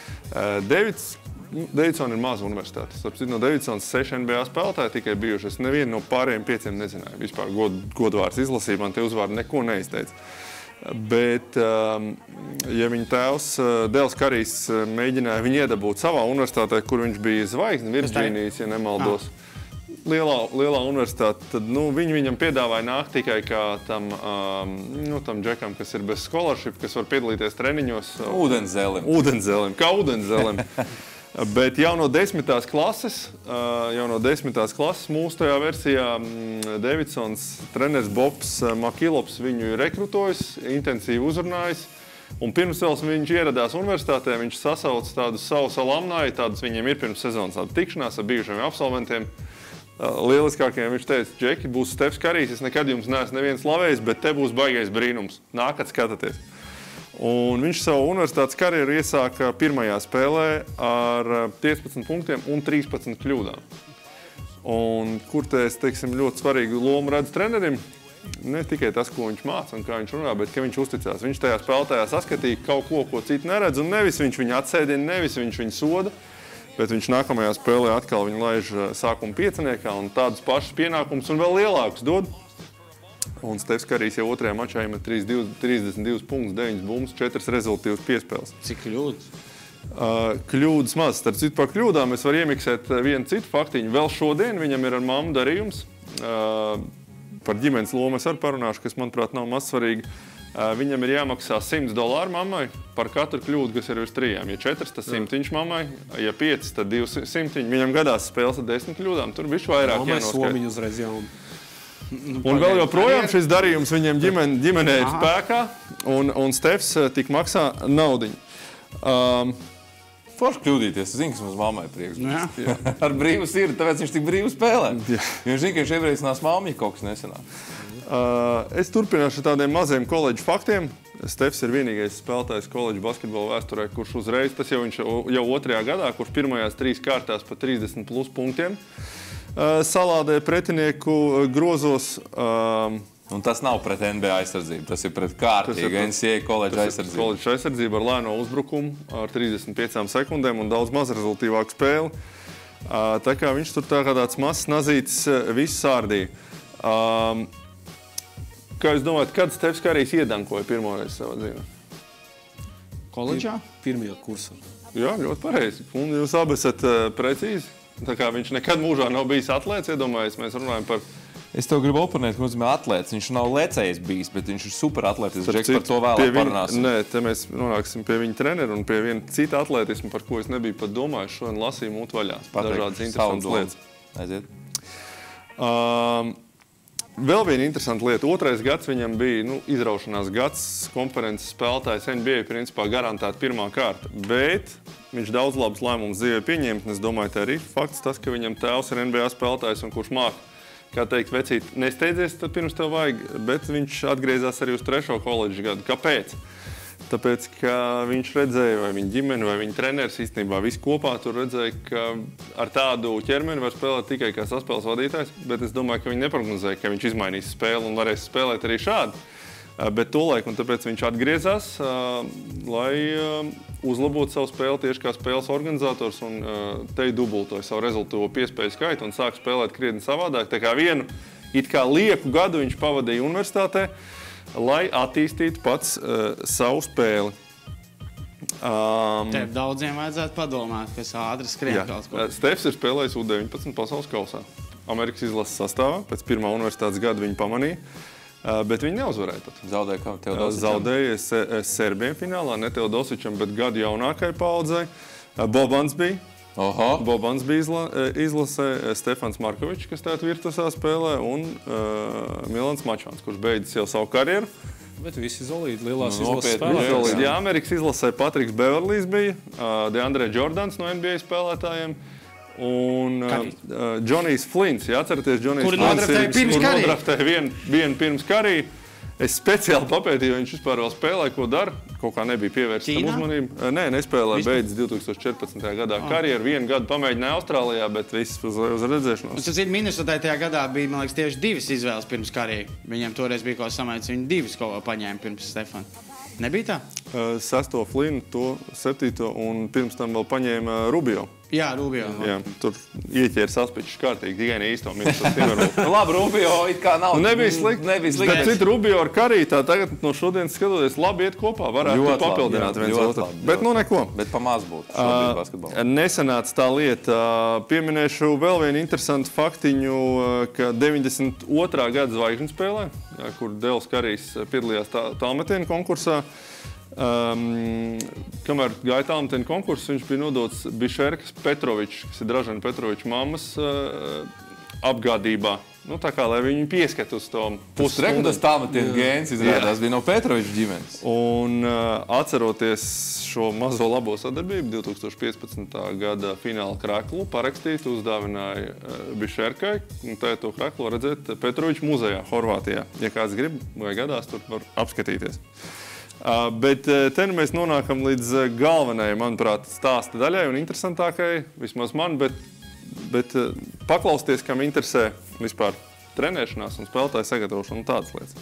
Davidsona ir maza universitāte. No Davidsons 6 NBA spēlētāji tikai bijuši. Es nevienu no pārējiem 5 nezināju. Vispār godvārds izlasīja, man tie uzvārdi neko neizteica. Bet, ja viņa tēvs Dēls Karijs mēģināja viņu iedabūt savā universitātē, kur viņš bija zvaigzne, Virģīnijas, ja nemaldos, lielā universitāte, tad viņi viņam piedāvāja nākt tikai kā tam džekam, kas ir bez scholarship, kas var piedalīties treniņos. Ūdenszelim, kā ūdenszelim. Bet jau no 10. klases mūsu tajā versijā Davidsons, treneris Bobs Makilops viņu rekrutojis, intensīvi uzrunājis. Un pirms vēl viņš ieradās universitātē, viņš sasauca tādus savus alumnai, tādus viņiem ir pirms sezonas tikšanās ar bijušiem absolventiem. Lieliskākajiem viņš teica, Džeki, būs Stefs Karijs, es nekad jums neesmu neviens slavējis, bet te būs baigais brīnums. Nākat, skatāties. Un viņš savu universitātes karjeru iesāka pirmajā spēlē ar 15 punktiem un 13 kļūdām. Un kur te es, teiksim, ļoti svarīgu lomu redzu trenerim, ne tikai tas, ko viņš māca un kā viņš runā, bet ka viņš uzticās. Viņš tajā spēlētājā saskatīja kaut ko, ko citi neredz, un nevis viņš viņu atsēdina, nevis viņš viņu soda, bet viņš nākamajā spēlē atkal viņu laiž sākuma pieciniekā un tādus pašus pienākumus un vēl lielākus dod. Un Stefs Karijs jau otrajā mačā iemet 32 punktus, 9 bumbas, 4 rezultātīvas piespēles.
Cik kļūdas?
Kļūdas maz. Starp citu par kļūdām es varu iemiksēt vienu citu faktiņu. Vēl šodien viņam ir ar mammu darījums. Par ģimenes lomu es arī parunāšu, kas, manuprāt, nav maz svarīgi. Viņam ir jāmaksā $100 mammai par katru kļūdu, kas ir virs 3. Ja 4, tas 100 mammai, ja 5, tad 200. Viņam gadās spēles ar 10 kļūdām. Tur bišķi vairāk jānoskaidro.
Somiņu uzreiz jaunu.
Un vēl joprojām šis darījums viņam ģimenē ir spēkā, un Stefs tik maksā naudiņu.
Forši kļūdīties. Es zinu, kas mums mammai priekš. Ar brīvu sirdi, tāpēc viņš tik brīvu spēlē. Viņš zina, ka viņš iebrīcinās mammu, ja kaut kas nesanāk.
Es turpināšu ar tādiem maziem koledžu faktiem. Stefs ir vienīgais spēlētājs koledžu basketbola vēsturē, kurš uzreiz, tas jau viņš jau 2. gadā, kurš pirmajās 3 kārtās pa 30 plus punktiem salādē pretinieku grozos.
Un tas nav pret NBA aizsardzību, tas ir pret kārtīgu NCAA koledžu aizsardzību.
Koledžu aizsardzību ar lēno uzbrukumu, ar 35 sekundēm un daudz maz rezultīvāku spēli. Tā kā viņš tur tā kā tāds mazs nazītis visu sārdīja. Kā jūs domājat, kad Stefs Karijs iedankoja pirmoreiz savā dzīvē?
Koledžā?
Pirmajā kursā.
Jā, ļoti pareizi. Un jūs abi esat precīzi. Tā kā viņš nekad mūžā nav bijis atlēts, iedomājies, mēs runājam par...
Es tev gribu oponēt, ko nozīmē atlēts. Viņš nav lecējis bijis, bet viņš ir super atlētis. Džeks par to vēlāk parunāsim.
Nē, te mēs nonāksim pie viņa treneru un pie viena cita atlētismu, par ko es nebiju pat domājis. Šodien lasīju mūtu vaļā. Dažādas interesantas lietas.
Aiziet.
Vēl viena interesanta lieta. 2. gads viņam bija izraušanās gads, konferences spēlētājs NBA principā garantēta 1. kārta. Bet viņš daudz labus lēmumus dzīvē pieņemt. Es domāju, tā arī fakts tas, ka viņam tēvs ir NBA spēlētājs un kurš māk, kā teikt, vecīt, nesteidzies, tad pirms tev vajag, bet viņš atgriezās arī uz 3. koledžu gadu. Kāpēc? Tāpēc, ka viņš redzēja, vai viņa ģimene, vai viņa treneris īstenībā visi kopā tur redzēja, ka ar tādu ķermeni var spēlēt tikai kā saspēles vadītājs, bet es domāju, ka viņi neprognozēja, ka viņš izmainīs spēli un varēs spēlēt arī šādi. Bet tolaik, un tāpēc viņš atgriezās, lai uzlabotu savu spēli tieši kā spēles organizators un te dubultoja savu rezultātu piespēju skaitu un sāk spēlēt krietni savādāk. Tā kā vienu it kā lieku gadu viņš pavadīja universitātē, lai attīstītu pats savu spēli.
Tev daudziem vajadzētu padomāt, kas ātri skrien kaut ko.
Stefs ir spēlējis U19 pasaules kausā. Amerikas izlases sastāvā, pēc pirmā universitātes gada viņu pamanīja. Bet viņi neuzvarēja pat.
Zaudēja kā Teodosičam?
Zaudēja Serbiem finālā, ne Teodosičam, bet gadu jaunākai paudzei. Bobans bija. Bobans bija izlasē, Stefans Markovičs, kas tēt virtusā spēlē, un Milans Mačvans, kurš beidzis jau savu karjeru.
Bet visi solīdi lielās izlases
spēlētāji. Jā, Amerikas izlasē Patriks Beverlijs bija, DeAndre Jordans no NBA spēlētājiem. Un Džonijs Flints, ja atceraties, Džonijs Flints, kur nodraftēja vienu pirms Kariju. Es speciāli papētīju, viņš vispār vēl spēlēja, ko dara. Kaut kā nebija pievērsta tam uzmanību. Nē, nespēlēja, beidz 2014. gadā karjeru. 1 gadu pamēģināja Austrālijā, bet viss uz redzēšanos.
Tas ir Minnesotā tajā gadā bija, man liekas, tieši 2 izvēles pirms Kariju. Viņiem toreiz bija kaut samaicis, viņi 2 kaut ko paņēma pirms Stefana. Nebija tā?
6. Flinu, to 7. un pirms tam vēl paņēma Rubio.
Jā, Rubio.
Jā, tur ieķēra saspiķus kārtīgi, tikai ne īsto Minnesotas Timberwolves.
Labi, Rubio it kā nav.
Nebija slikti. Bet citu Rubio ar Kariju tā tagad no šodienas skatoties labi iet kopā, varētu papildināt viens otru. Bet neko.
Bet pamaz būtu šobrīd basketbolā.
Nesanāca tā lieta. Pieminēšu vēl vienu interesantu faktiņu, ka 92. gada zvaigžņu spēlē, kur Dēls Karijs piedalījās tālmetienu konkursā. Kamēr gāja tālmetienu konkurss, viņš bija nodots Bišerkas Petrovičs, kas ir Dražena Petroviča mammas apgādībā. Tā kā, lai viņu pieskat uz to
pusstundu. Tas tālmetienu gēns izrādās bija no Petroviča ģimenes.
Un atceroties šo mazo labo sadarbību, 2015. gada fināla kraklu parakstīt uzdāvināja Bišerkai. Un tā to kraklu var redzēt Petroviča muzejā, Horvātijā. Ja kāds grib vai gadās, tur var apskatīties. Bet te mēs nonākam līdz galvenajai, manuprāt, stāsta daļai un interesantākajai, vismaz man, bet paklausties, kam interesē vispār trenēšanās un spēlētāju sagatavošanu un tādas lietas.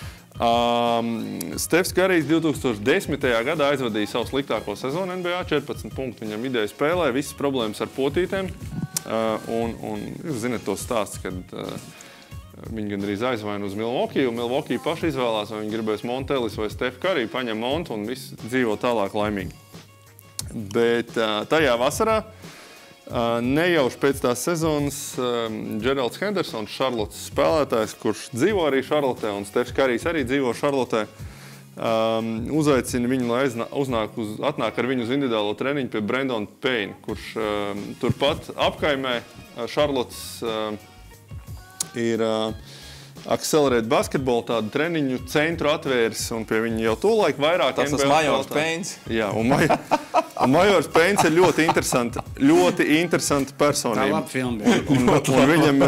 Stefs Karijs 2010. gadā aizvadīja savu sliktāko sezonu NBA, 14 punktu viņam ideja spēlē, visas problēmas ar potītēm. Un jūs zināt tos stāsts, kad viņi gandrīz aizvaina uz Milwaukee, un Milwaukee paši izvēlās, vai viņi gribēs Montelis vai Stef Kariju, paņem Montu un visi dzīvo tālāk laimīgi. Bet tajā vasarā, nejauši pēc tās sezonas, Geralds Hendersons, Šarlotes spēlētājs, kurš dzīvo arī Šarlotē, un Stefs Karijs arī dzīvo Šarlotē, uzaicina viņu, lai atnāk ar viņu uz individuālo treniņu pie Brandona Payne, kurš turpat apkaimē Šarlotes ir Accelerate Basketball tādu treniņu centru atvērs, un pie viņa jau tolaik vairāk
tas
NBA
Majors Paynes.
Jā, un Majors Paynes ir ļoti interesanta personība.
Tā laba filma.
Un viņam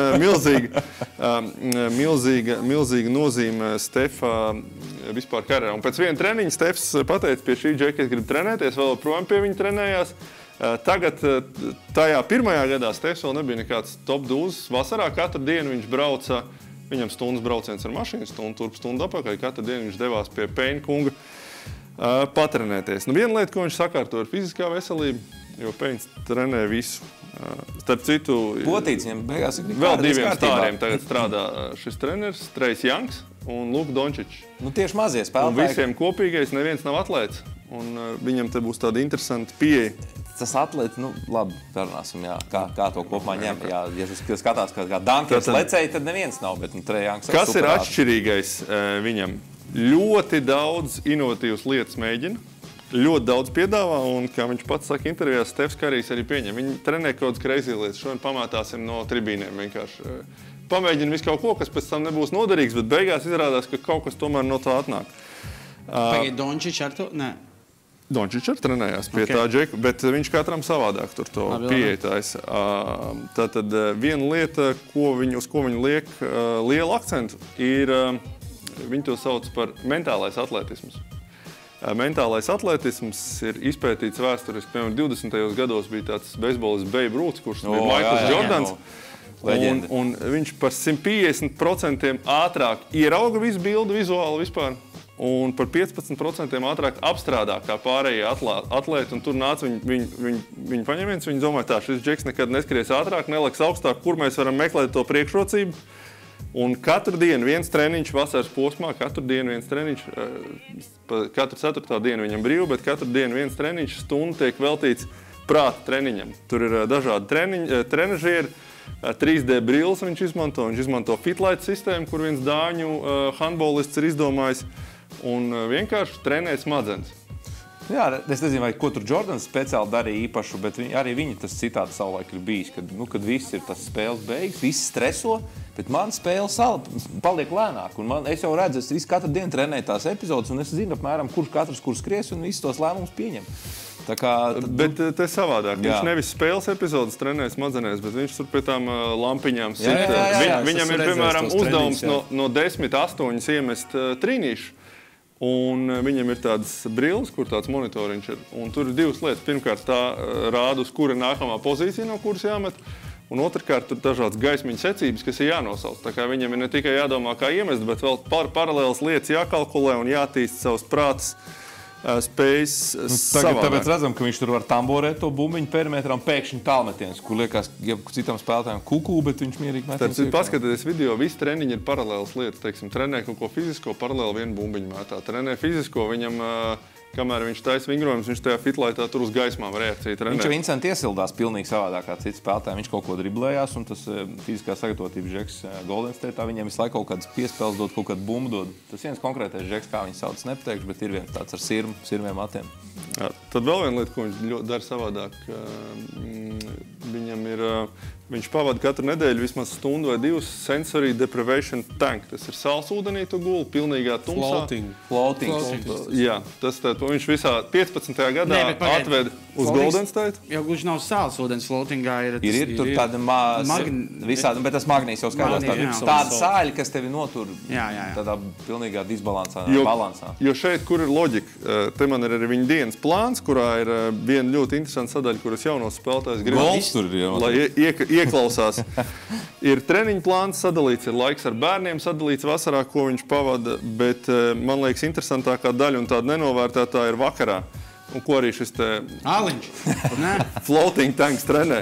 milzīga nozīme Stefa vispār karjerā. Un pēc viena treniņa Stefs pateica, pie šī džeka es gribu trenēties, vēl projām pie viņa trenējās. Tagad, tajā pirmajā gadā Stefs vēl nebija nekāds top 2. Vasarā katru dienu viņš brauca, viņam stundas brauciens ar mašīnu, stundu turp, stundu apakaļ, katru dienu viņš devās pie Payne kunga patrenēties. Nu, viena lieta, ko viņš sakārto, ir fiziskā veselība, jo Paynes trenē visu. Starp citu,
Potīts viņam beigās ir
vēl diviem stāriem tagad strādā šis treneris, Trejs Janks un Luka Dončičs.
Nu, tieši mazie
Un
spēlētāji.
visiem kopīgais neviens nav atlēts, un viņam te būs tāda interesanta pieeja.
Tas atlēts, nu, labi, parunāsim, jā, kā to kopumā ņem. Jā, ja tu skatās, kā Dankers lecēja, tad neviens nav, bet Trejānks
Kas ir atšķirīgais viņam? Ļoti daudz inovatīvas lietas mēģina, ļoti daudz piedāvā, un, kā viņš pats saka intervijās, Stefs Karijs arī pieņem. Viņi trenē kaut kādas crazy lietas, šodien pamētāsim no tribīniem vienkārši. Pamēģina visu kaut ko, kas pēc tam nebūs noderīgs, bet beigās izrādās, ka kaut kas tomēr no tā atnāk.
Pagaid, Dončičs ar to? Nē.
Dončičs arī trenējās pie tā džeka, bet viņš katram savādāk tur to pieejas. Tātad viena lieta, uz ko viņi liek lielu akcentu, ir, viņi to sauc par mentālais atletisms. Mentālais atletisms ir izpētīts vēsturiski. Piemēram, 20. gados bija tāds beisbolists Babe Ruth, kurš bija Michaels Jordans. Un viņš par 150% ātrāk ierauga visu bildu vizuāli vispār. Un par 15% ātrāk apstrādā kā pārējie atlēti, un tur nāca viņa paņēmiens. Viņi domāja, tā, šis džeks nekad neskries ātrāk, neliks augstāk, kur mēs varam meklēt to priekšrocību. Un katru dienu viens treniņš vasaras posmā, katru dienu viens treniņš, katru 4. dienu viņam brīvu, bet katru dienu viens treniņš stundu tiek veltīts prāta treniņam. Tur ir dažādi trenažieri, 3D brilles viņš izmanto Fitlight sistēmu, kur viens dāņu handbolists ir izdomājis. Un vienkārši trenē smadzenes.
Jā, es nezinu, vai ko tur Jordans speciāli darīja īpašu, bet arī viņi tas citādi savulaik ir bijis, kad viss ir tas spēles beigas, viss streso, bet man spēle paliek lēnāk. Un es jau redzu, es katru dienu trenēju tās epizodes, un es zinu apmēram, kurš skries un visus tos lēmumus pieņem.
Bet te savādāk. Viņš nevis spēles epizodes trenē smadzenēs, bet viņš tur pie tām lampiņām sit. Viņam ir, piemēram, uzdevums no 10-8 iemest trīnīšu. Un viņam ir tādas brilles, kur tāds monitoriņš ir. Un tur ir divas lietas. Pirmkārt, tā rāda, uz kura nākamā pozīcija, no kuras jāmet. Un otrkārt, tur dažādas gaismiņu secības, kas ir jānosauc. Tā kā viņam ir ne tikai jādomā, kā iemest, bet vēl paralēlas lietas jākalkulē un jātīst savus prātus spējas savādāk.
Tāpēc redzam, ka viņš tur var tamborēt to bumbiņu perimetram pēkšņi tālmetiens, kur liekas, ja citam spēlētājiem kukū, bet viņš mierīgi metiens.
Paskatieties video, visi treniņi ir paralēlas lietas. Teiksim, trenē kaut ko fizisko, paralēli vienu bumbiņu mētā. Trenē fizisko, viņam, kamēr viņš taisa vingrojums, viņš tajā fitlaitā tur uz gaismām reakciju trenē.
Viņš jau instanti iesildās pilnīgi savādāk kā cits spēlētāji. Viņš kaut ko driblējās, un tas fiziskā sagatavotības žeks Golden State'ā viņiem visu laiku kaut kādas piespēles dod, kaut kādu bumbu dod. Tas viens konkrētais žeks, kā viņi sauc, nepateikšu, bet ir viens tāds ar sirmiem matiem.
Jā, tad vēl viena lieta, ko viņš dara savādāk. viņam ir, viņš pavada katru nedēļu vismaz stundu vai divas sensory deprivation tank. Tas ir sāls ūdenī tu guli, pilnīgā tumsā.
Floating.
Jā, tas viņš visā 15. gadā atveda uz Golden State.
Jau gluži nav sāls ūdens, floatingā ir
tur tāda visādi, bet tas magnīs jau skaidrs. Tāda sāļa, kas tevi notur tādā pilnīgā disbalansā.
Jo šeit, kur ir loģika, te man ir arī viņa dienas plāns, kurā ir viena ļoti interesanta sadaļa, kuras jaunos spēlētājs grib, lai ieklausās. Ir treniņu plāns sadalīts, ir laiks ar bērniem sadalīts vasarā, ko viņš pavada, bet man liekas interesantākā daļa un tāda nenovērtētā ir vakarā. Un ko arī šis te
Aliņš.
floating tanks trenē.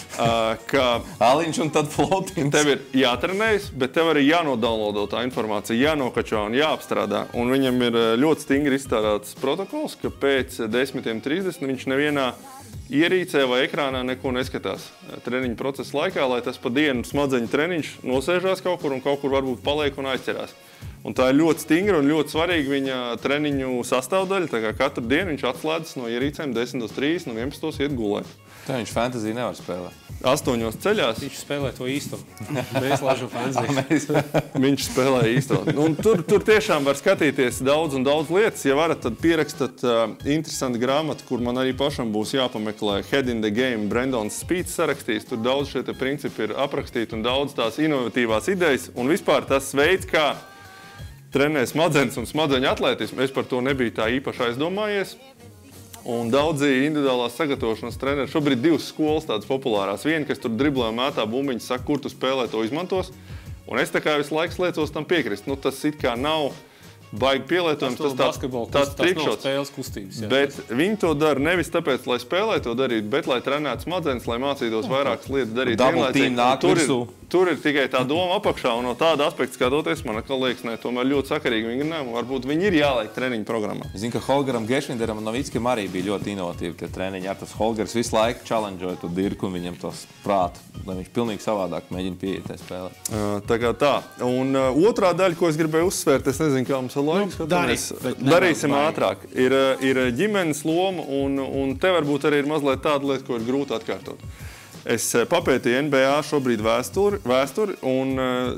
Aliņš un tad floating.
Tev ir jātrenējas, bet tev arī jānodownloado tā informācija, jānokačo un jāapstrādā. Un viņam ir ļoti stingri izstrādāts protokols, ka pēc 10:30 viņš nevienā ierīcē vai ekrānā neko neskatās treniņu procesa laikā, lai tas pa dienu smadzeņu treniņš nosēžās kaut kur un kaut kur varbūt paliek un aizķerās. Un tā ir ļoti stingra un ļoti svarīga viņa treniņu sastāvdaļa, tā kā katru dienu viņš atslēdzas no ierīcēm 10:30 un 11:00 iet gulēt.
Tā viņš fantasy nevar spēlēt.
8:00 ceļās.
Viņš spēlē to īsto. Mēs laižam fantasy.
Viņš spēlē īsto. Un tur tiešām var skatīties daudz un daudz lietas. Ja varat, tad pierakstat interesantu grāmatu, kur man arī pašam būs jāpameklē Head in the Game, Brendons Speeds sarakstīs. Tur daudz šie principi ir aprakstīti un daudz tās inovatīvās idejas. Un vispār tas veids, kā trenē smadzenes un smadzeņu atlētismu, es par to nebiju tā īpaši aizdomājies. Un daudzi individuālās sagatavošanas treneri, šobrīd divas skolas tādas populārās. Viena, kas tur driblē un mētā bumbiņas, saka, kur tu spēlē, to izmantos. Un es tā kā visu laiku liecos tam piekrist. Nu, tas it kā nav baigi pielietojums, tas tāds trikšots.
Spēles kustības. Jā.
Bet viņi to dara nevis tāpēc, lai spēlē to darīt, bet lai trenētu smadzenes, lai mācītos vairākas lietas darīt.
Double team nāk virsū.
Tur ir tikai tā doma apakšā, un no tāda aspekta skatoties, man liekas, ne, tomēr ļoti sakarīgi vingrinājumi. Varbūt viņi ir jāliek treniņu programmā.
Es zinu, ka Holgeram Gešvinderam un Novickim arī bija ļoti inovatīvi tie treniņi. Ar tas Holgers visu laiku challengeoja to dirku un viņam tos prātu, lai viņš pilnīgi savādāk mēģina pieiet tai spēlē.
Tā kā tā. Un otrā daļa, ko es gribēju uzsvērt, es nezinu, kā mums ir laiks. Darīsim ātrāk. Ir ģimenes loma, un te varbūt arī ir mazliet tāda lieta, ko ir grūti atkārtot. Es papētīju NBA šobrīd vēsturi, un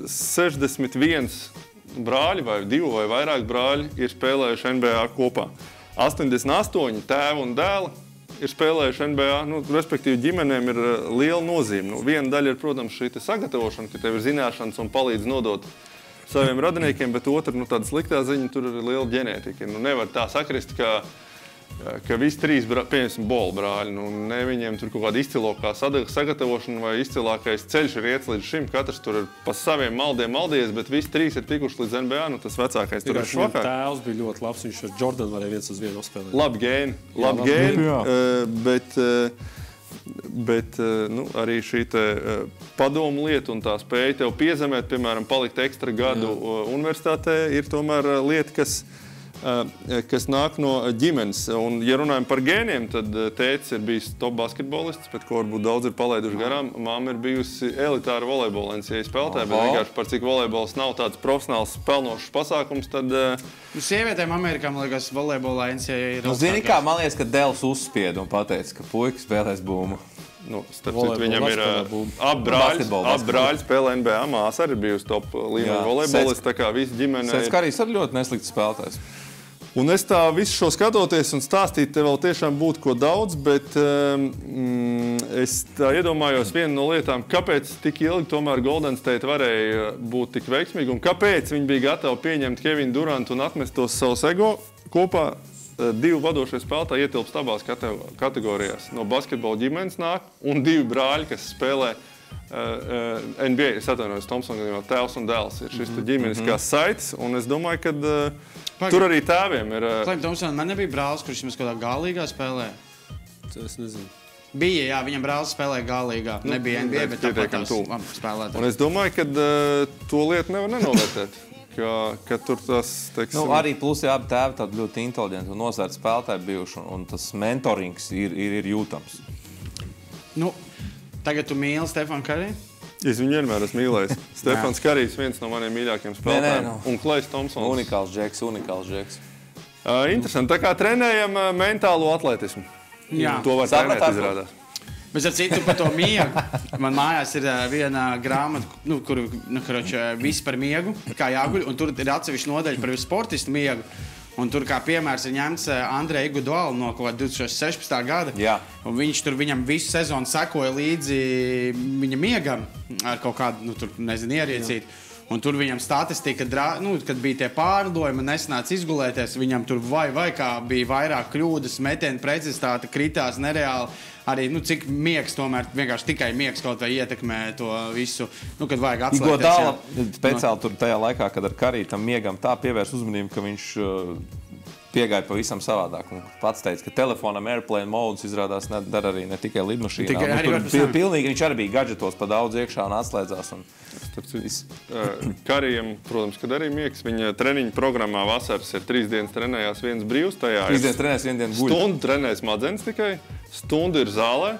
61 brāļi vai 2 vai vairāk brāļi ir spēlējuši NBA kopā. 88 tēvi un dēli ir spēlējuši NBA, respektīvi ģimenēm ir liela nozīme. Viena daļa ir, protams, šī sagatavošana, ka tev ir zināšanas un palīdz nodot saviem radiniekiem, bet otra, tāda sliktā ziņa, tur ir liela ģenētika. Nevar tā sakrist, ka visi 3, pieņemsim, Bolu brāļi, ne viņiem tur kaut kāda izcilākā sagatavošana vai izcilākais ceļš ir iets līdz šim. Katrs tur ir pa saviem maldiem maldies, bet visi 3 ir tikuši līdz NBA, tas vecākais tur ir švakāk.
Tēvs bija ļoti labs, viņš ar Jordan varēja 1-1 uzspēlēt.
Labi gēni, bet arī šī padomu lieta un tā spēja tev piezemēt, piemēram, palikt ekstra gadu universitātē, ir tomēr lieta, kas nāk no ģimenes. Un, ja runājam par gēniem, tad tētis ir bijis top basketbolists, bet ko varbūt daudz ir palaiduši garām. Māma ir bijusi elitāra volejbola NCAA spēlētāja, bet vienkārši par cik volejbols nav tāds profesionāls pelnošs pasākums, tad...
Sievietēm Amerikā, man liekas, volejbolā NCAA ir...
Zini kā, man liekas, ka Dels uzspied un pateica, ka puika spēlēs bumbu.
Starp citu, viņam ir brāļi spēlē NBA, māsa arī bijusi top līmeņa volejbolists, tā kā visi ģimene...
Sēdz Karīs arī ļoti neslikts spēlētājs.
Un es tā visu šo skatoties un stāstīt, te vēl tiešām būtu ko daudz, bet es tā iedomājos vienu no lietām, kāpēc tik ilgi tomēr Golden State varēja būt tik veiksmīgi un kāpēc viņi bija gatavi pieņemt Kevinu Durantu un atmest tos savus ego kopā. 2 vadošie spēlētāji ietilpst abās kategorijās. No basketbola ģimenes nāk un 2 brāļi, kas spēlē NBA. Es atvainojos, Thompson, tēvs un dēls ir šis ģimeniskās saites, un es domāju, ka tur arī tēviem ir...
Klaim Thompson, man nebija brālis, kurš jums kādā galīgā spēlē?
Es nezinu.
Bija, jā, viņam brālis spēlēja galīgā. Nebija NBA, bet tāpat tās spēlētāji.
Un es domāju, ka to lietu nevar nenovērtēt. Ka tur tas, teiksim...
Arī plus abi tēvi tādi ļoti inteliģenti un nosvērti spēlētāji bijuši, un tas mentorings ir jūtams.
Tagad tu mīli Stefanu Kariju?
Es viņu vienmēr esmu mīlējis. Stefans Karijs viens no maniem mīļākiem spēlētājiem. Un Klajs Thompsons.
Unikāls džeks.
Interesanti. Tā kā trenējam mentālo atletismu.
Jā.
To var trenēt, izrādās.
Bet ar citu par to miegu. Man mājās ir viena grāmata, kur viss par miegu, kā jāguļ, un tur ir atsevišķa nodaļa par sportistu miegu. Un tur kā piemērs ir ņemts Andreja Iguodala no kaut kā 2016. gada.
Jā.
Un viņš tur viņam visu sezonu sekoja līdzi viņa miegam ar kaut kādu, ierīcīti. Un tur viņam statistika, kad bija tie pārlidojumi, nesnāca izgulēties, viņam tur vai kā bija vairāk kļūdas, metienu precizitāte kritās nereāli. Arī, cik miegs tomēr vienkārši tikai miegs kaut vai ietekmē to visu, kad vajag atslēgties.
Iguodala speciāli tur tajā laikā, kad ar Karī tam miegam tā pievērs uzmanību, ka viņš piegāja pavisam savādāk. Un pats teica, ka telefonam airplane modes izrādās dara arī ne tikai lidmašīnā. Pilnīgi viņš arī bija gadžetos pa daudz iekšā un atslēdzās.
Karijam, protams, kad arī miegs, viņa treniņu programmā vasaras ir 3 dienas trenējās, viens brīvs tajā.
3 dienas trenēs, 1 dienu guļ.
Stundu trenēs smadzenes tikai, stundu ir zālē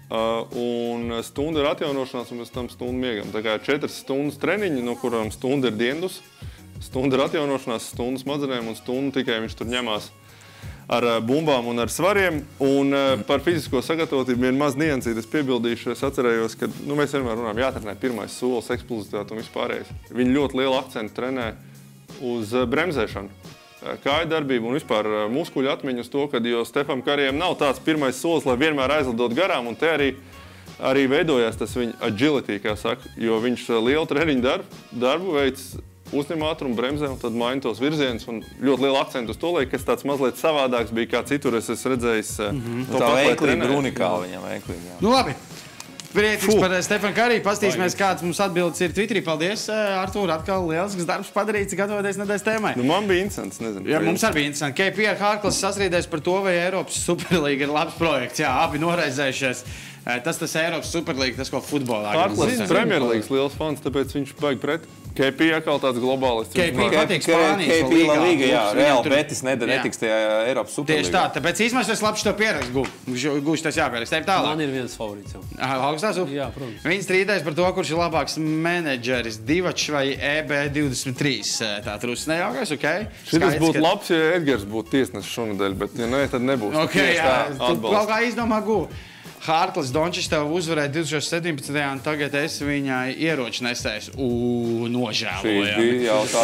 un stundu ir atjaunošanās un pēc tam stundu miegam. Tā kā 4 stundas treniņi, no kurām stundu ir diendus, stundu ir atjaunošanās, stundu smadzenēm un stundu tikai viņš tur ņemās ar bumbām un ar svariem. Un par fizisko sagatavotību vien maz niansīt es piebildīšu. Es atcerējos, ka mēs vienmēr runājam, jātrenē pirmais solis, eksplozitāte un vispārējais. Viņi ļoti lielu akcentu trenē uz bremzēšanu, kāju darbību un vispār muskuļu atmiņu uz to, ka jo Stefam Karijam nav tāds pirmais solis, lai vienmēr aizlidot garām, un te arī veidojās tas viņa agility, kā saka, jo viņš lielu treniņu darbu veids uzņem ātrumu, bremzē un tad maina tos virzienus un ļoti lielu akcentu uz to, kas tāds mazliet savādāks bija kā citur. Es redzējis
tā veiklība ir unikāla viņam veiklība.
Labi. Priecīgs par Stefanu Kariju. Pastīsimies, kāds mums atbildes ir Twitterī. Paldies, Artūr. Atkal lielisks darbs padarīts, gatavoties nedēļas tēmai.
Man bija interesants, nezinu.
Jā, mums arī bija interesanti. KPR Hārklis sasrīdēs par to, vai Eiropas Superlīga ir labs projekts. Jā, abi noraizējušies. Tas Eiropas Superlīga, tas, ko futbolā.
Hārklis ir Premjerlīgas liels fans, tāpēc viņš baigi pret. KP atkal tāds globālists.
KP patīk Spānijas līgā.
Līga, jā, Reāli Betis netiks tajā Eiropas Superlīgā.
Tieši tā, tāpēc īstenībā es labi šo pierakstu gūšu, tas jāpierakst. Tev tālāk.
Man ir viens favorīts jau.
Augstās?
Jā, protams.
Viņi strīdēs par to, kurš ir labāks menedžeris, Divačs vai EB23. Tā trūs nejaukais, ok?
Šitas būtu labs, ja Edgars būtu tiesnesis šonadēļ, bet ja ne, tad nebūs.
Ok, jā, tu kaut kā izdomā gūvu. Hārklis Dončičs tev uzvarēja 2017. un tagad es viņai ieroči nesēju. Nožēloju.
Šī bija jau tā.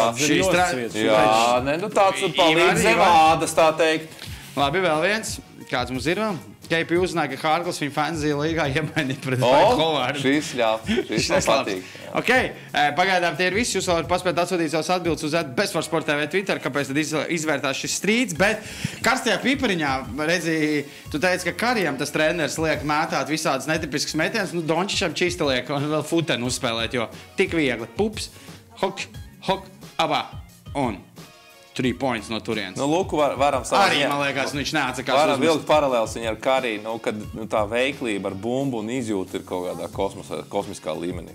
Jā, tāds palīdz zem ādas, tā teikt.
Labi, vēl viens. Kāds mums ir vēl? KP uzzināja, ka Hārklis viņa fantasy līgā iemainīja pret Hovārdu.
Šis ļāp, šis patīk.
Ok, pagaidām tie ir visi. Jūs varat paspēt atsūtīt savus atbildes uz @BestForSport.tv Twitter, kāpēc tad izvērtās šis strīds. Bet karstajā pipariņā, redzi, tu teici, ka Karijam tas treneris liek mētāt visādas netipiskas metienas, Dončičam čista liek un vēl futenu uzspēlēt, jo tik viegli. Pups, hok, abā un 3 points no turienes.
Lūk, varam savā
arī, man liekas, viņš neatsakās
varam vilkt paralēlis viņa ar Kariju, kad tā veiklība ar bumbu un izjūta ir kaut kādā kosmiskā līmenī.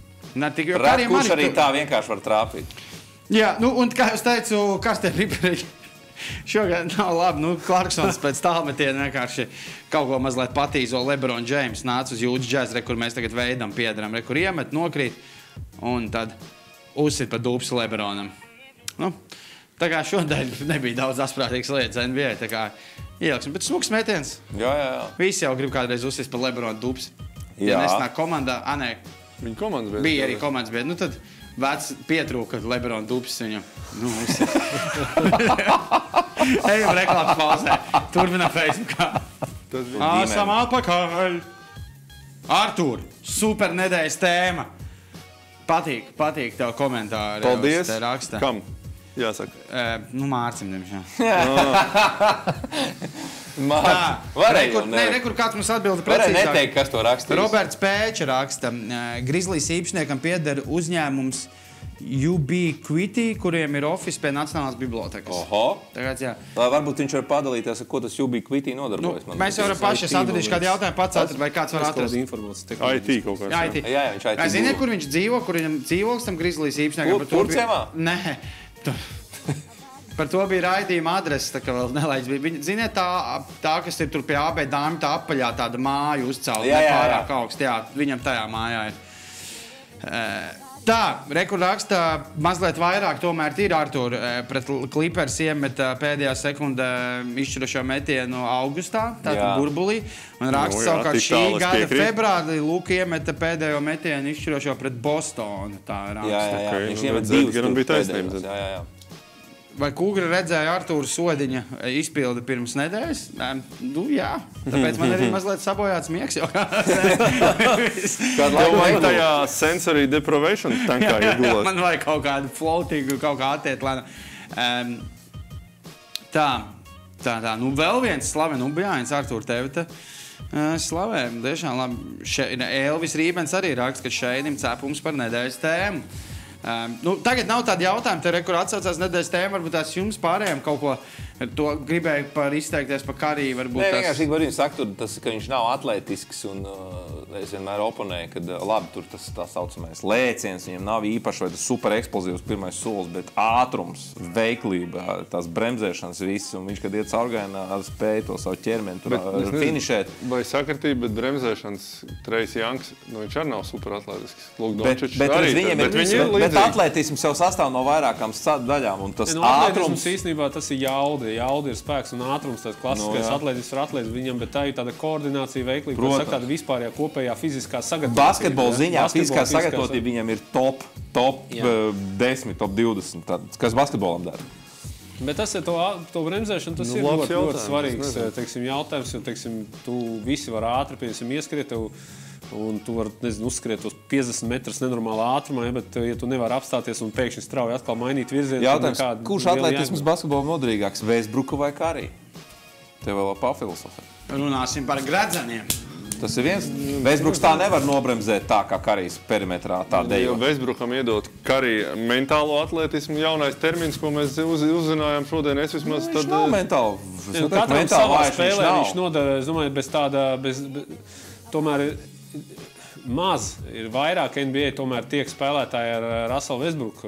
Kurš arī tā vienkārši var trāpīt.
Jā, un kā jūs teicu, karstie pipariņi šogad nav labi. Clarksons pēc tālmetiena vienkārši kaut ko mazliet patīzo. LeBron James nāca uz Utah Jazz, kur mēs tagad veidam piedaram, kur iemet, nokrīt, un tad uzsit pa dūpsi LeBronam. Tā kā šodien nebija daudz asprātīgas lietas NBA, tā kā ieliksim, bet smuks metiens.
Jā.
Visi jau grib kādreiz uzsist par LeBronu dūpsi.
Jā.
Ja nesnāk komandā,
viņa komandas biedri.
Bija arī komandas biedri. Tad vecs pietrūka LeBronu dūpsi viņam. Uzsit. Ejam reklāmas pauzē. Turpinām Facebookā. Esam atpakaļ. Artūr, super nedēļas tēma. Patīk tev komentāri.
Paldies. Kam? Jāsaka.
Mārcim, diemžēl. Rekur kāds mums atbilda precīzāk.
Varēja neteikt, kas to rakstīs.
Roberts Pēča raksta. Grizzlies īpašniekam pieder uzņēmums Ubiquity, kuriem ir office pie Nacionālās bibliotekas. Tagad, jā.
Varbūt viņš var padalīties, ar ko tas Ubiquity nodarbojas.
Mēs jau varam paši atradīšu kādu jautājumu pats atrast, vai kāds var atrast.
IT kaut kāds.
Jā, viņš IT.
Ziniet, kur viņš dzīvo, kur viņam dzīvoklis tam Grizzlies īpašniekam?
Turciemā?
Nē. Par to bija raidījuma adrese, tā kā vēl nelaids bija. Ziniet, tā, kas ir tur pie AB dāmju, tā apaļā tāda māja uzcelta, nepārāk augsta, jā, viņam tajā mājā ir. Tā, rekur raksta mazliet vairāk, tomēr ir Artur pret Clippers iemet pēdējā sekundē izšķirošo metienu augustā, tātad burbulī. Un raksta savukārt šī gada februārī Luka iemeta pēdējo metienu izšķirošo pret Bostonu. Tā raksta.
Jā. Viņš iemet divus tur pēdējos. Jā.
Vai Kūgra redzēja Artūra Sodiņa izpildi pirms nedēļas? Jā. Tāpēc man arī mazliet sabojāts miegs jau.
Tev vajag tajā sensory deprivation tankā iegulēt.
Man vajag kaut kādu floatingu, kaut kā attiet lēnu. Tā. Nu, vēl viens slavenu Ubjāņins, Artūra, tevi te slavē. Tiešām labi. Elvis Rībens arī raksta, ka šeidim cepums par nedēļas tēmu. Tagad nav tāda jautājuma, te kur atsaucās nedēļas tēma, varbūt tās jums pārējiem kaut ko to gribēju izteikties par Kariju.
Nē, vienkārši var viņu sakt, ka viņš nav atletisks, un es vienmēr oponēju, ka labi, tur tas tā saucamais lēciens, viņam nav īpaši vai tas super eksplozīvs pirmais solis, bet ātrums, veiklība, tās bremzēšanas viss, un viņš, kad iet caurgājienā, spēja to savu ķermeni tur finišēt.
Vai sakritība, bet bremzēšanas Trejs Janks, viņš arī nav super atletisks.
Bet atletisms jau sastāv no vairākām daļām, un tas ātrums
īstenībā tas ir jauda ir spēks un ātrums, tas klasiskais atletisks ir atletisks viņam, bet tā ir tāda koordinācija, veiklība, tas saka tāda vispārējā kopējā fiziskā sagatavotība.
Basketbola ziņā fiziskā sagatavotība viņam ir top 10, top 20, kas basketbolam dara.
Bet tas ir to bremzēšanu, tas ir ļoti svarīgs jautājums, jo, tu visi var ātri, ieskriet, un tu vari, uzskriet tos 50 metrus nenormālā ātrumā, bet ja tu nevari apstāties un pēkšņi strauji atkal mainīt virzienu...
Jautājums, kurš atletisms basketbolam nodrīgāks, Westbrooka vai Karī? Tev vēl papilosofē.
Runāsim par gredzeniem.
Tas ir viens. Westbrooks tā nevar nobremzēt tā, kā Karīs perimetrā tā dejo.
Westbrookam iedot Karī mentālo atletismu, jaunais termins, ko mēs uzzinājām šodien, es vismaz
tad... Viņš nav mentāli.
Katram savā spēlē viņš nodara, es domāju, bez tāda, tomēr maz ir vairāk NBA, tomēr tiek spēlētāji ar Russellu Westbrooku.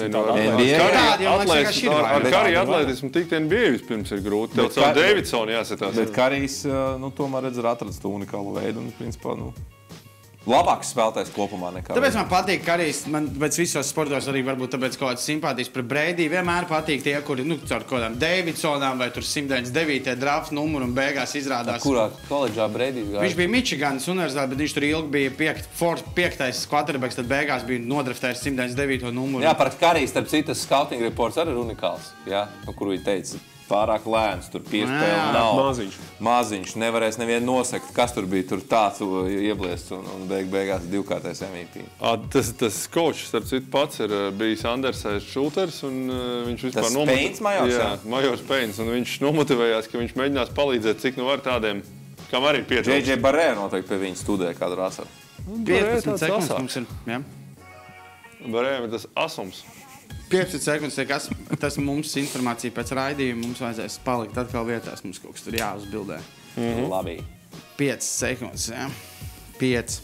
Ar Karī atletismu tikt NBA vispirms ir grūti. Tev caur Davidsonu jāsatās.
Bet Karīs tomēr redz atrast to unikālu veidu un, principā, labāks spēlētājs kopumā nekā.
Tāpēc man patīk Karīs, man pēc visos sportos arī varbūt tāpēc kaut kāds simpātijas par Brady. Vienmēr patīk tie, kuri, caur kādām Davidsonām vai tur 199. draft numuru un beigās izrādās.
Kurā koledžā Brady gāja?
Viņš bija Michiganas universitāte, bet viņš tur ilgi bija piektais quarterbacks, tad beigās bija nodraftējis 199. numuru.
Jā, par Karīs, starp citas scouting reports arī ir unikāls, jā, kuru viņi teica. Pārāk lēns, tur piespēle nav. Maziņš. Nevarēs nevienu nosekt, kas tur bija. Tur tāds iebliests un beigās divkārtais MVP.
Tas kočs, starp citu, pats ir bijis Andersais šūters. Viņš vispār
tas Peins majors?
Jā, majors Peins. Un viņš nomotivējās, ka viņš mēģinās palīdzēt, cik var tādiem, kam arī pietrūkst.
J.J. Barrē noteikti pie viņa studē kādu rasu.
15 sekundes mums ir. Jā.
Barrē ir tas asums.
15 sekundes, tas mums informācija pēc raidījuma, mums vajadzēs palikt atkal vietās, mums kaut kas tur jāuzbildē.
Labi.
5 sekundes, jā. 5.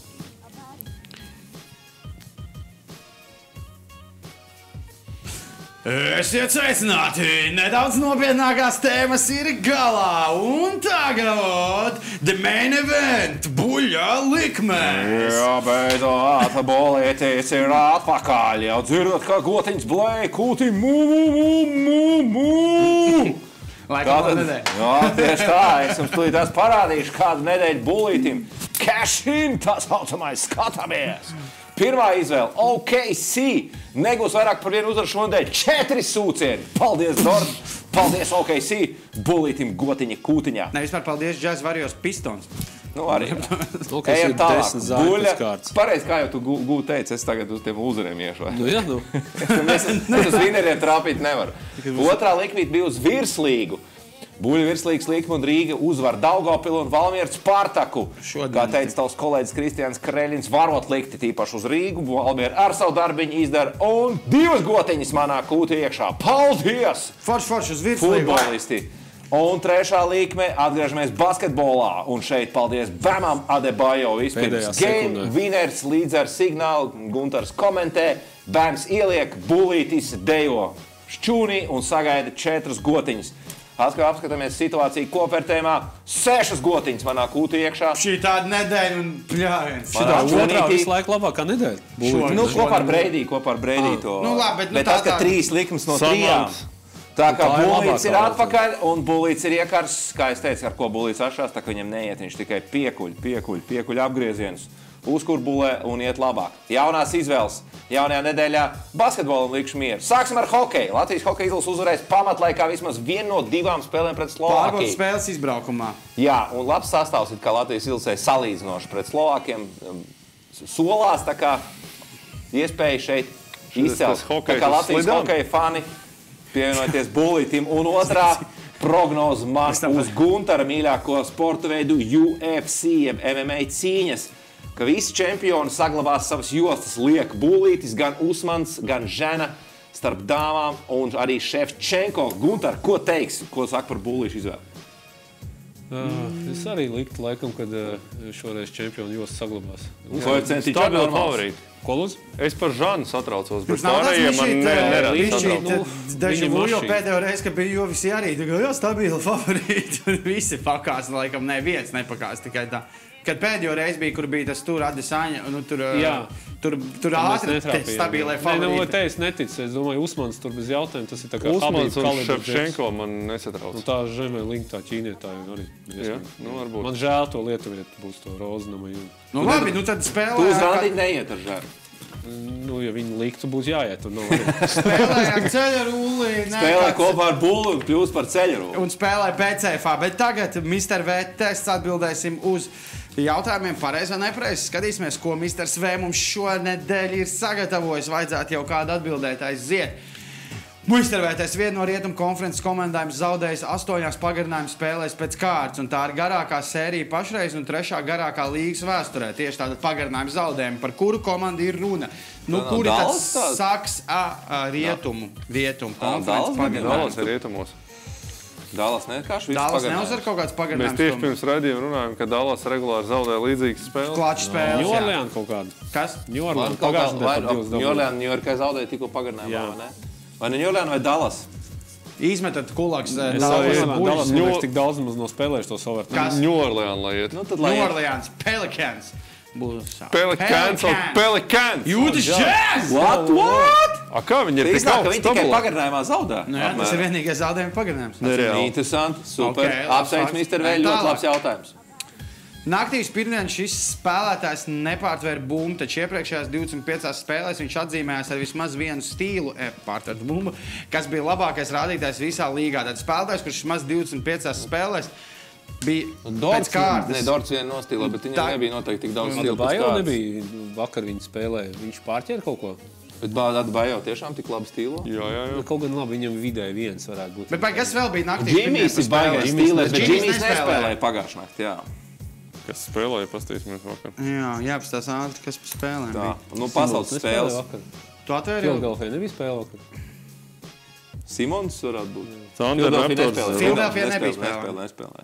Esiet sveicināti! Nedaudz nopietnākās tēmas ir galā, un tagad the main event – buļļa likmes!
Jā, beidzot, bolītis ir atpakaļ, jau dzirdat, kā gotiņas blēja kūti mū.
Laikam nedēļ.
Jā, tieši tā, es jums tūlīt parādīšu kādu nedēļu bulītim. Cash in, tā saucamais, skatāmies! Pirmā izvēle – OKC. Negūs vairāk par vienu uzvaru šonadēļ. 4 sūcieni. Paldies, Dord. Paldies, OKC. Bulītim gotiņa kūtiņā.
Ne, vispār paldies Jazz Warriors Pistons.
Arī. Ejam tālāk. Buļļa. Pareiz, kā jau tu gūti teici, es tagad uz tiem lūzeriem iešu. Es uz vineriem trāpīt nevaru. Otrā likmīt bija uz virslīgu. Buļļa virslīgas likme un Rīga uzvar Daugopilu un Valmieru Spartaku. Kā teica tavs kolēģis Kristians Kreļins, varot likti tīpaši uz Rīgu. Valmieru ar savu darbiņu izdara un 2 gotiņas manā kūtī iekšā. Paldies!
Forš uz virslīgu.
Futbolisti. Un trešā likme atgriežamies basketbolā. Un šeit paldies Bamam Adebayo vispirms. Game winners līdz ar signālu. Guntars komentē. Bams ieliek, bulītis dejo šķūnī un sagaida 4 gotiņas. Apskatāmies situāciju kopvērtējumā. 6 gotiņas manā kūtu iekšā.
Šī tāda nedēļa un pļāviens.
Šitā otrā visu laiku labākā nedēļa.
Nu, kopā ar Breidī to.
Nu, labi, bet
tas, ka 3 likums no 3. Tā kā Bulīts ir atpakaļ un Bulīts ir iekārs, kā es teicu, ar ko Bulīts atšās, tā ka viņam neiet, viņš tikai piekuļ apgriezienus, uzkurbulē un iet labāk. Jaunās izvēles, jaunajā nedēļā basketbolam likšu mieru. Sāksim ar hokeju. Latvijas hokeja izlases uzvarēs pamatlaikā vismaz 1 no 2 spēlēm pret Slovākiju.
Pārbaudas spēles izbraukumā.
Jā, un labs sastāvs ir, kā Latvijas izlasē salīdzinoši pret Slovākiem. Solās, tā kā iespēja šeit izcelt. Tā kā Latvijas hokeja fani pievienoties Bulītim, un otrā prognoze man uz Guntara mīļāko sporta veidu UFC, MMA cīņas, ka visi čempioni saglabās savas jostas. Liek Bulītis, gan Usmans, gan Žena starp dāmām, un arī Ševčenko. Guntar, ko teiksi, ko saka par Bulīšu izvēli?
Es arī liktu, laikam, kad šoreiz čempionu jostas saglabās.
Koeficienti ir normāls.
Ko lūdzu?
Es par Žanu satraucos, bet
Nav tas
pārējiem man nerad satrauc.
Daži
viņa
mūļo
mašīna.
pēdējo reizi, kad bija UFC arī, jā, stabili favorīti, un visi pakās, laikam neviens nepakās, tikai tā. Kad pēdējo reizi bija, kur bija tas tur Adesanya, nu tur ātri stabilē favorīti.
Te es neticu, es domāju, Usmans tur bez jautājuma, tas ir tā kā
Usmans un
Habib
Ševčenko man nesatrauc.
Un tā žemē linktā ķīnietāja arī.
Jā, nu varbūt.
Man žēl to lietuvieti būs to Rozinama.
Nu labi, nu tad
Tu
spēlē.
uz randīt neiet ar žēru.
Nu, ja viņi liktu, būs jāiet.
Spēlējām ceļa rulli.
Spēlē kopā ar Bullu un kļūst par ceļaru.
Un spēlē PCFā. Bet tagad Mr. V tests atbildēsim uz jautājumiem pareizi vai nepareizi. Skatīsimies, ko Mr. V mums šonedēļ ir sagatavojis. Vajadzētu jau kādu atbildēt aiziet. Mr. V tests viena no Rietumu konferences komandām zaudējis 8 pagarinājumu spēlēs pēc kārtas. Un tā ir garākā sērija pašreiz un 3. garākā līgas vēsturē. Tieši tāda pagarinājumu zaudējuma, par kuru komandu ir runa. Nu, kuri tad sāks Rietumu konferences pagarinājumu?
Dallas ir rietumos.
Dallas nekāši viss
Dallas
pagarinājums.
neuzvar kaut kāds
Mēs
pagarinājums.
tieši pirms raidījuma runājam, ka Dallas regulāri zaudē līdzīgas spēles.
Klačs spēles.
New
jā.
Orleans kaut kādu.
Kas?
New
Man
Orleans
kaut kā,
pagājušajā
vai
nedēļā par 2
Ņujorlēna, Ņujorkai zaudēja tikko pagarinājumā, vai ne? Vai ne Ņujorlēna vai Dallas?
Izmetat kulaks.
Dallas neliekas tik daudz maz no spēlējuši tos overtime.
Kas?
New Orleans, lai iet.
Nu, tad lai
New Orleans, Pelicans.
Pelicans!
Jūtas Jazz!
What?
A kā viņi ir tik
Iznāk, ka
augsts
viņi tikai
tabulā?
pagarinājumā zaudē.
Nu, jā, tas ir vienīgais zaudējuma pagarinājums.
Nereāli.
Interesanti, super.
Ok, labs
Apsveic,
fakts.
Mr. V, ļoti
Tālāk.
labs jautājums.
Naktīs pirmdien šis spēlētājs nepārtvēra bumbu, taču iepriekšējās 25 spēlēs viņš atzīmējās ar vismaz vienu stilu, pārtvērt bumbu, kas bija labākais rādītājs visā līgā. Tad spēlētājs, kurš vismaz 25 spēlēs bija pēc kārtas.
Ne, Dorts vien nostīlo, bet viņam
Tā-
nebija noteikti tik daudz stilu pēc
Bajo
kārtas.
nebija vakar viņa spēlēja. Viņš pārķēra kaut ko.
Bet Bajo tiešām tik labi stilo.
Jā.
Kaut gan labi, viņam vidēji viens varētu būt.
Bet vai kas vēl bija naktīs?
Džimijs ir baigais stīlēs, bet Džimijs nespēlēja pagājušajā naktī, jā.
Kas spēlēja, pastīsimies vakar.
Jā, jāpastās ātri, kas pa spēlēm
Tā,
bija.
nu pasaules spēles.
Tu atvēri jau?
Fildelfija nebija spēle vakar.
Simons varētu būt.
Thunder Raptors.
Philadelphia nebija spēlē.
Nespēlēja.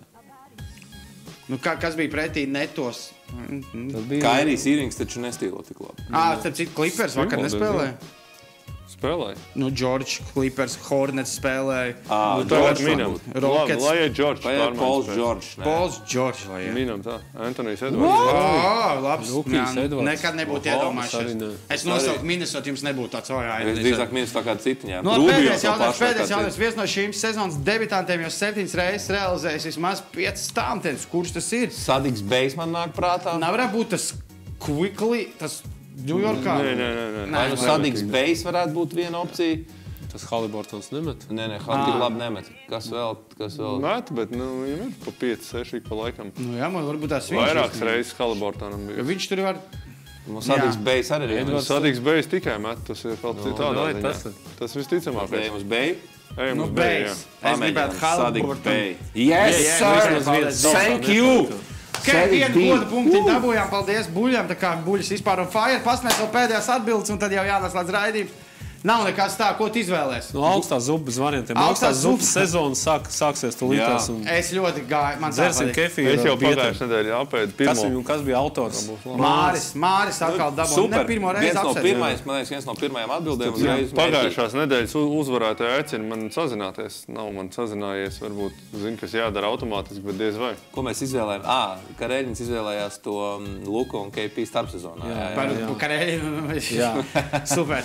Nu, kas bija pretī netos?
Tas bija
Kairijs Irvings taču nestīlo tik labi.
Starp citu, Clippers vakar nespēlēja.
Spēlēja.
Nu, George Clippers, Hornets spēlēja.
Tagad minam.
Rockets.
Lai iet George.
Vai ir Pauls Džordžs?
Pauls George. Vai, jā.
Minam tā. Antonijs Edvards.
Labs.
Rukijs
Jā,
Edvards.
nekad nebūtu
Arī
iedomājušies.
ne.
Es nosaucu Minnesota, jums nebūtu tāds
Es drīzāk minēju tā kādu citu ņēmu.
Nu, pēdējais jautājums. Viens no šīm sezonas debitantiem jau 7 reizes realizējis vismaz 5 stāmtienes. Kurš tas ir?
Sadiks Bejs man nāk prātā.
Nevarētu būt tas Quickly, tas Ņujorkā.
Nē.
Vai nu Sadiks Bejs varētu būt viena opcija?
tas Haliburtons nemet.
Nē, Hali tik labi nemet. Kas vēl?
Met, bet viņam ir pa 5-6 pa laikam.
Nu, jā, man varbūt tās viņš.
Vairākas reizes Haliburtonam bija.
Viņš tur var...
Mums Sadiks Bejs arī ir.
Sadiks Bejs tikai met, tas ir vēl citādā ziņā. Tas visticamākais.
Ejam uz Beju.
Ejam
Nu,
uz Beju, jā.
Bejs. Es gribētu Haliburtonu.
Yes, sir! Thank you!
Vienu godu punktu dabūjām, paldies Buļļam, tā kā Buļļas vispār un Fire pasniedz vēl pēdējās atbildes, un tad jau jāneslēdz raidījums. Nav nekas tā, ko tu izvēlēsi.
No augstās zupas variantiem.
Augstās
Augstās zupas sezona sāksies tulītās.
Es ļoti gāju. Man
dzersim kefīru.
Es jau pagājušajā nedēļā apēdu pirmo.
Kas bija autors?
Māris atkal dabūja.
Super.
Ne pirmo reizi
Viens no pirmajām atbildēm uzreiz.
Pagājušās nedēļas uzvarētāji aicina man sazināties. Nav man sazinājies, varbūt zinu, kas jādara automātiski, bet diez vai.
Ko mēs izvēlējām? Karēļins izvēlējās to Luka un KP starpsezonā.
Par Karēļinu. Super.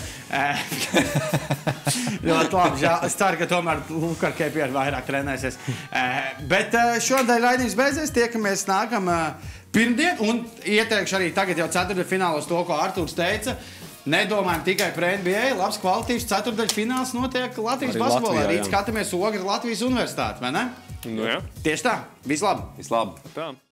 Ļoti labi. Es ceru, ka tomēr Luka ar KP vairāk trenēsies. Bet šodien raidījums beidzies. Tiekamies nākamā pirmdien. Un ieteikšu arī tagad jau ceturtdaļfinālos to, ko Artūrs teica. Nedomājam tikai par NBA. Labs kvalitīvs ceturtdaļfināls notiek Latvijas basketbolā. Rīt skatāmies Ogres Latvijas universitāti, vai ne?
Nu, jā.
Tieši tā. Vislabāk.
Vislabāk.
Tā.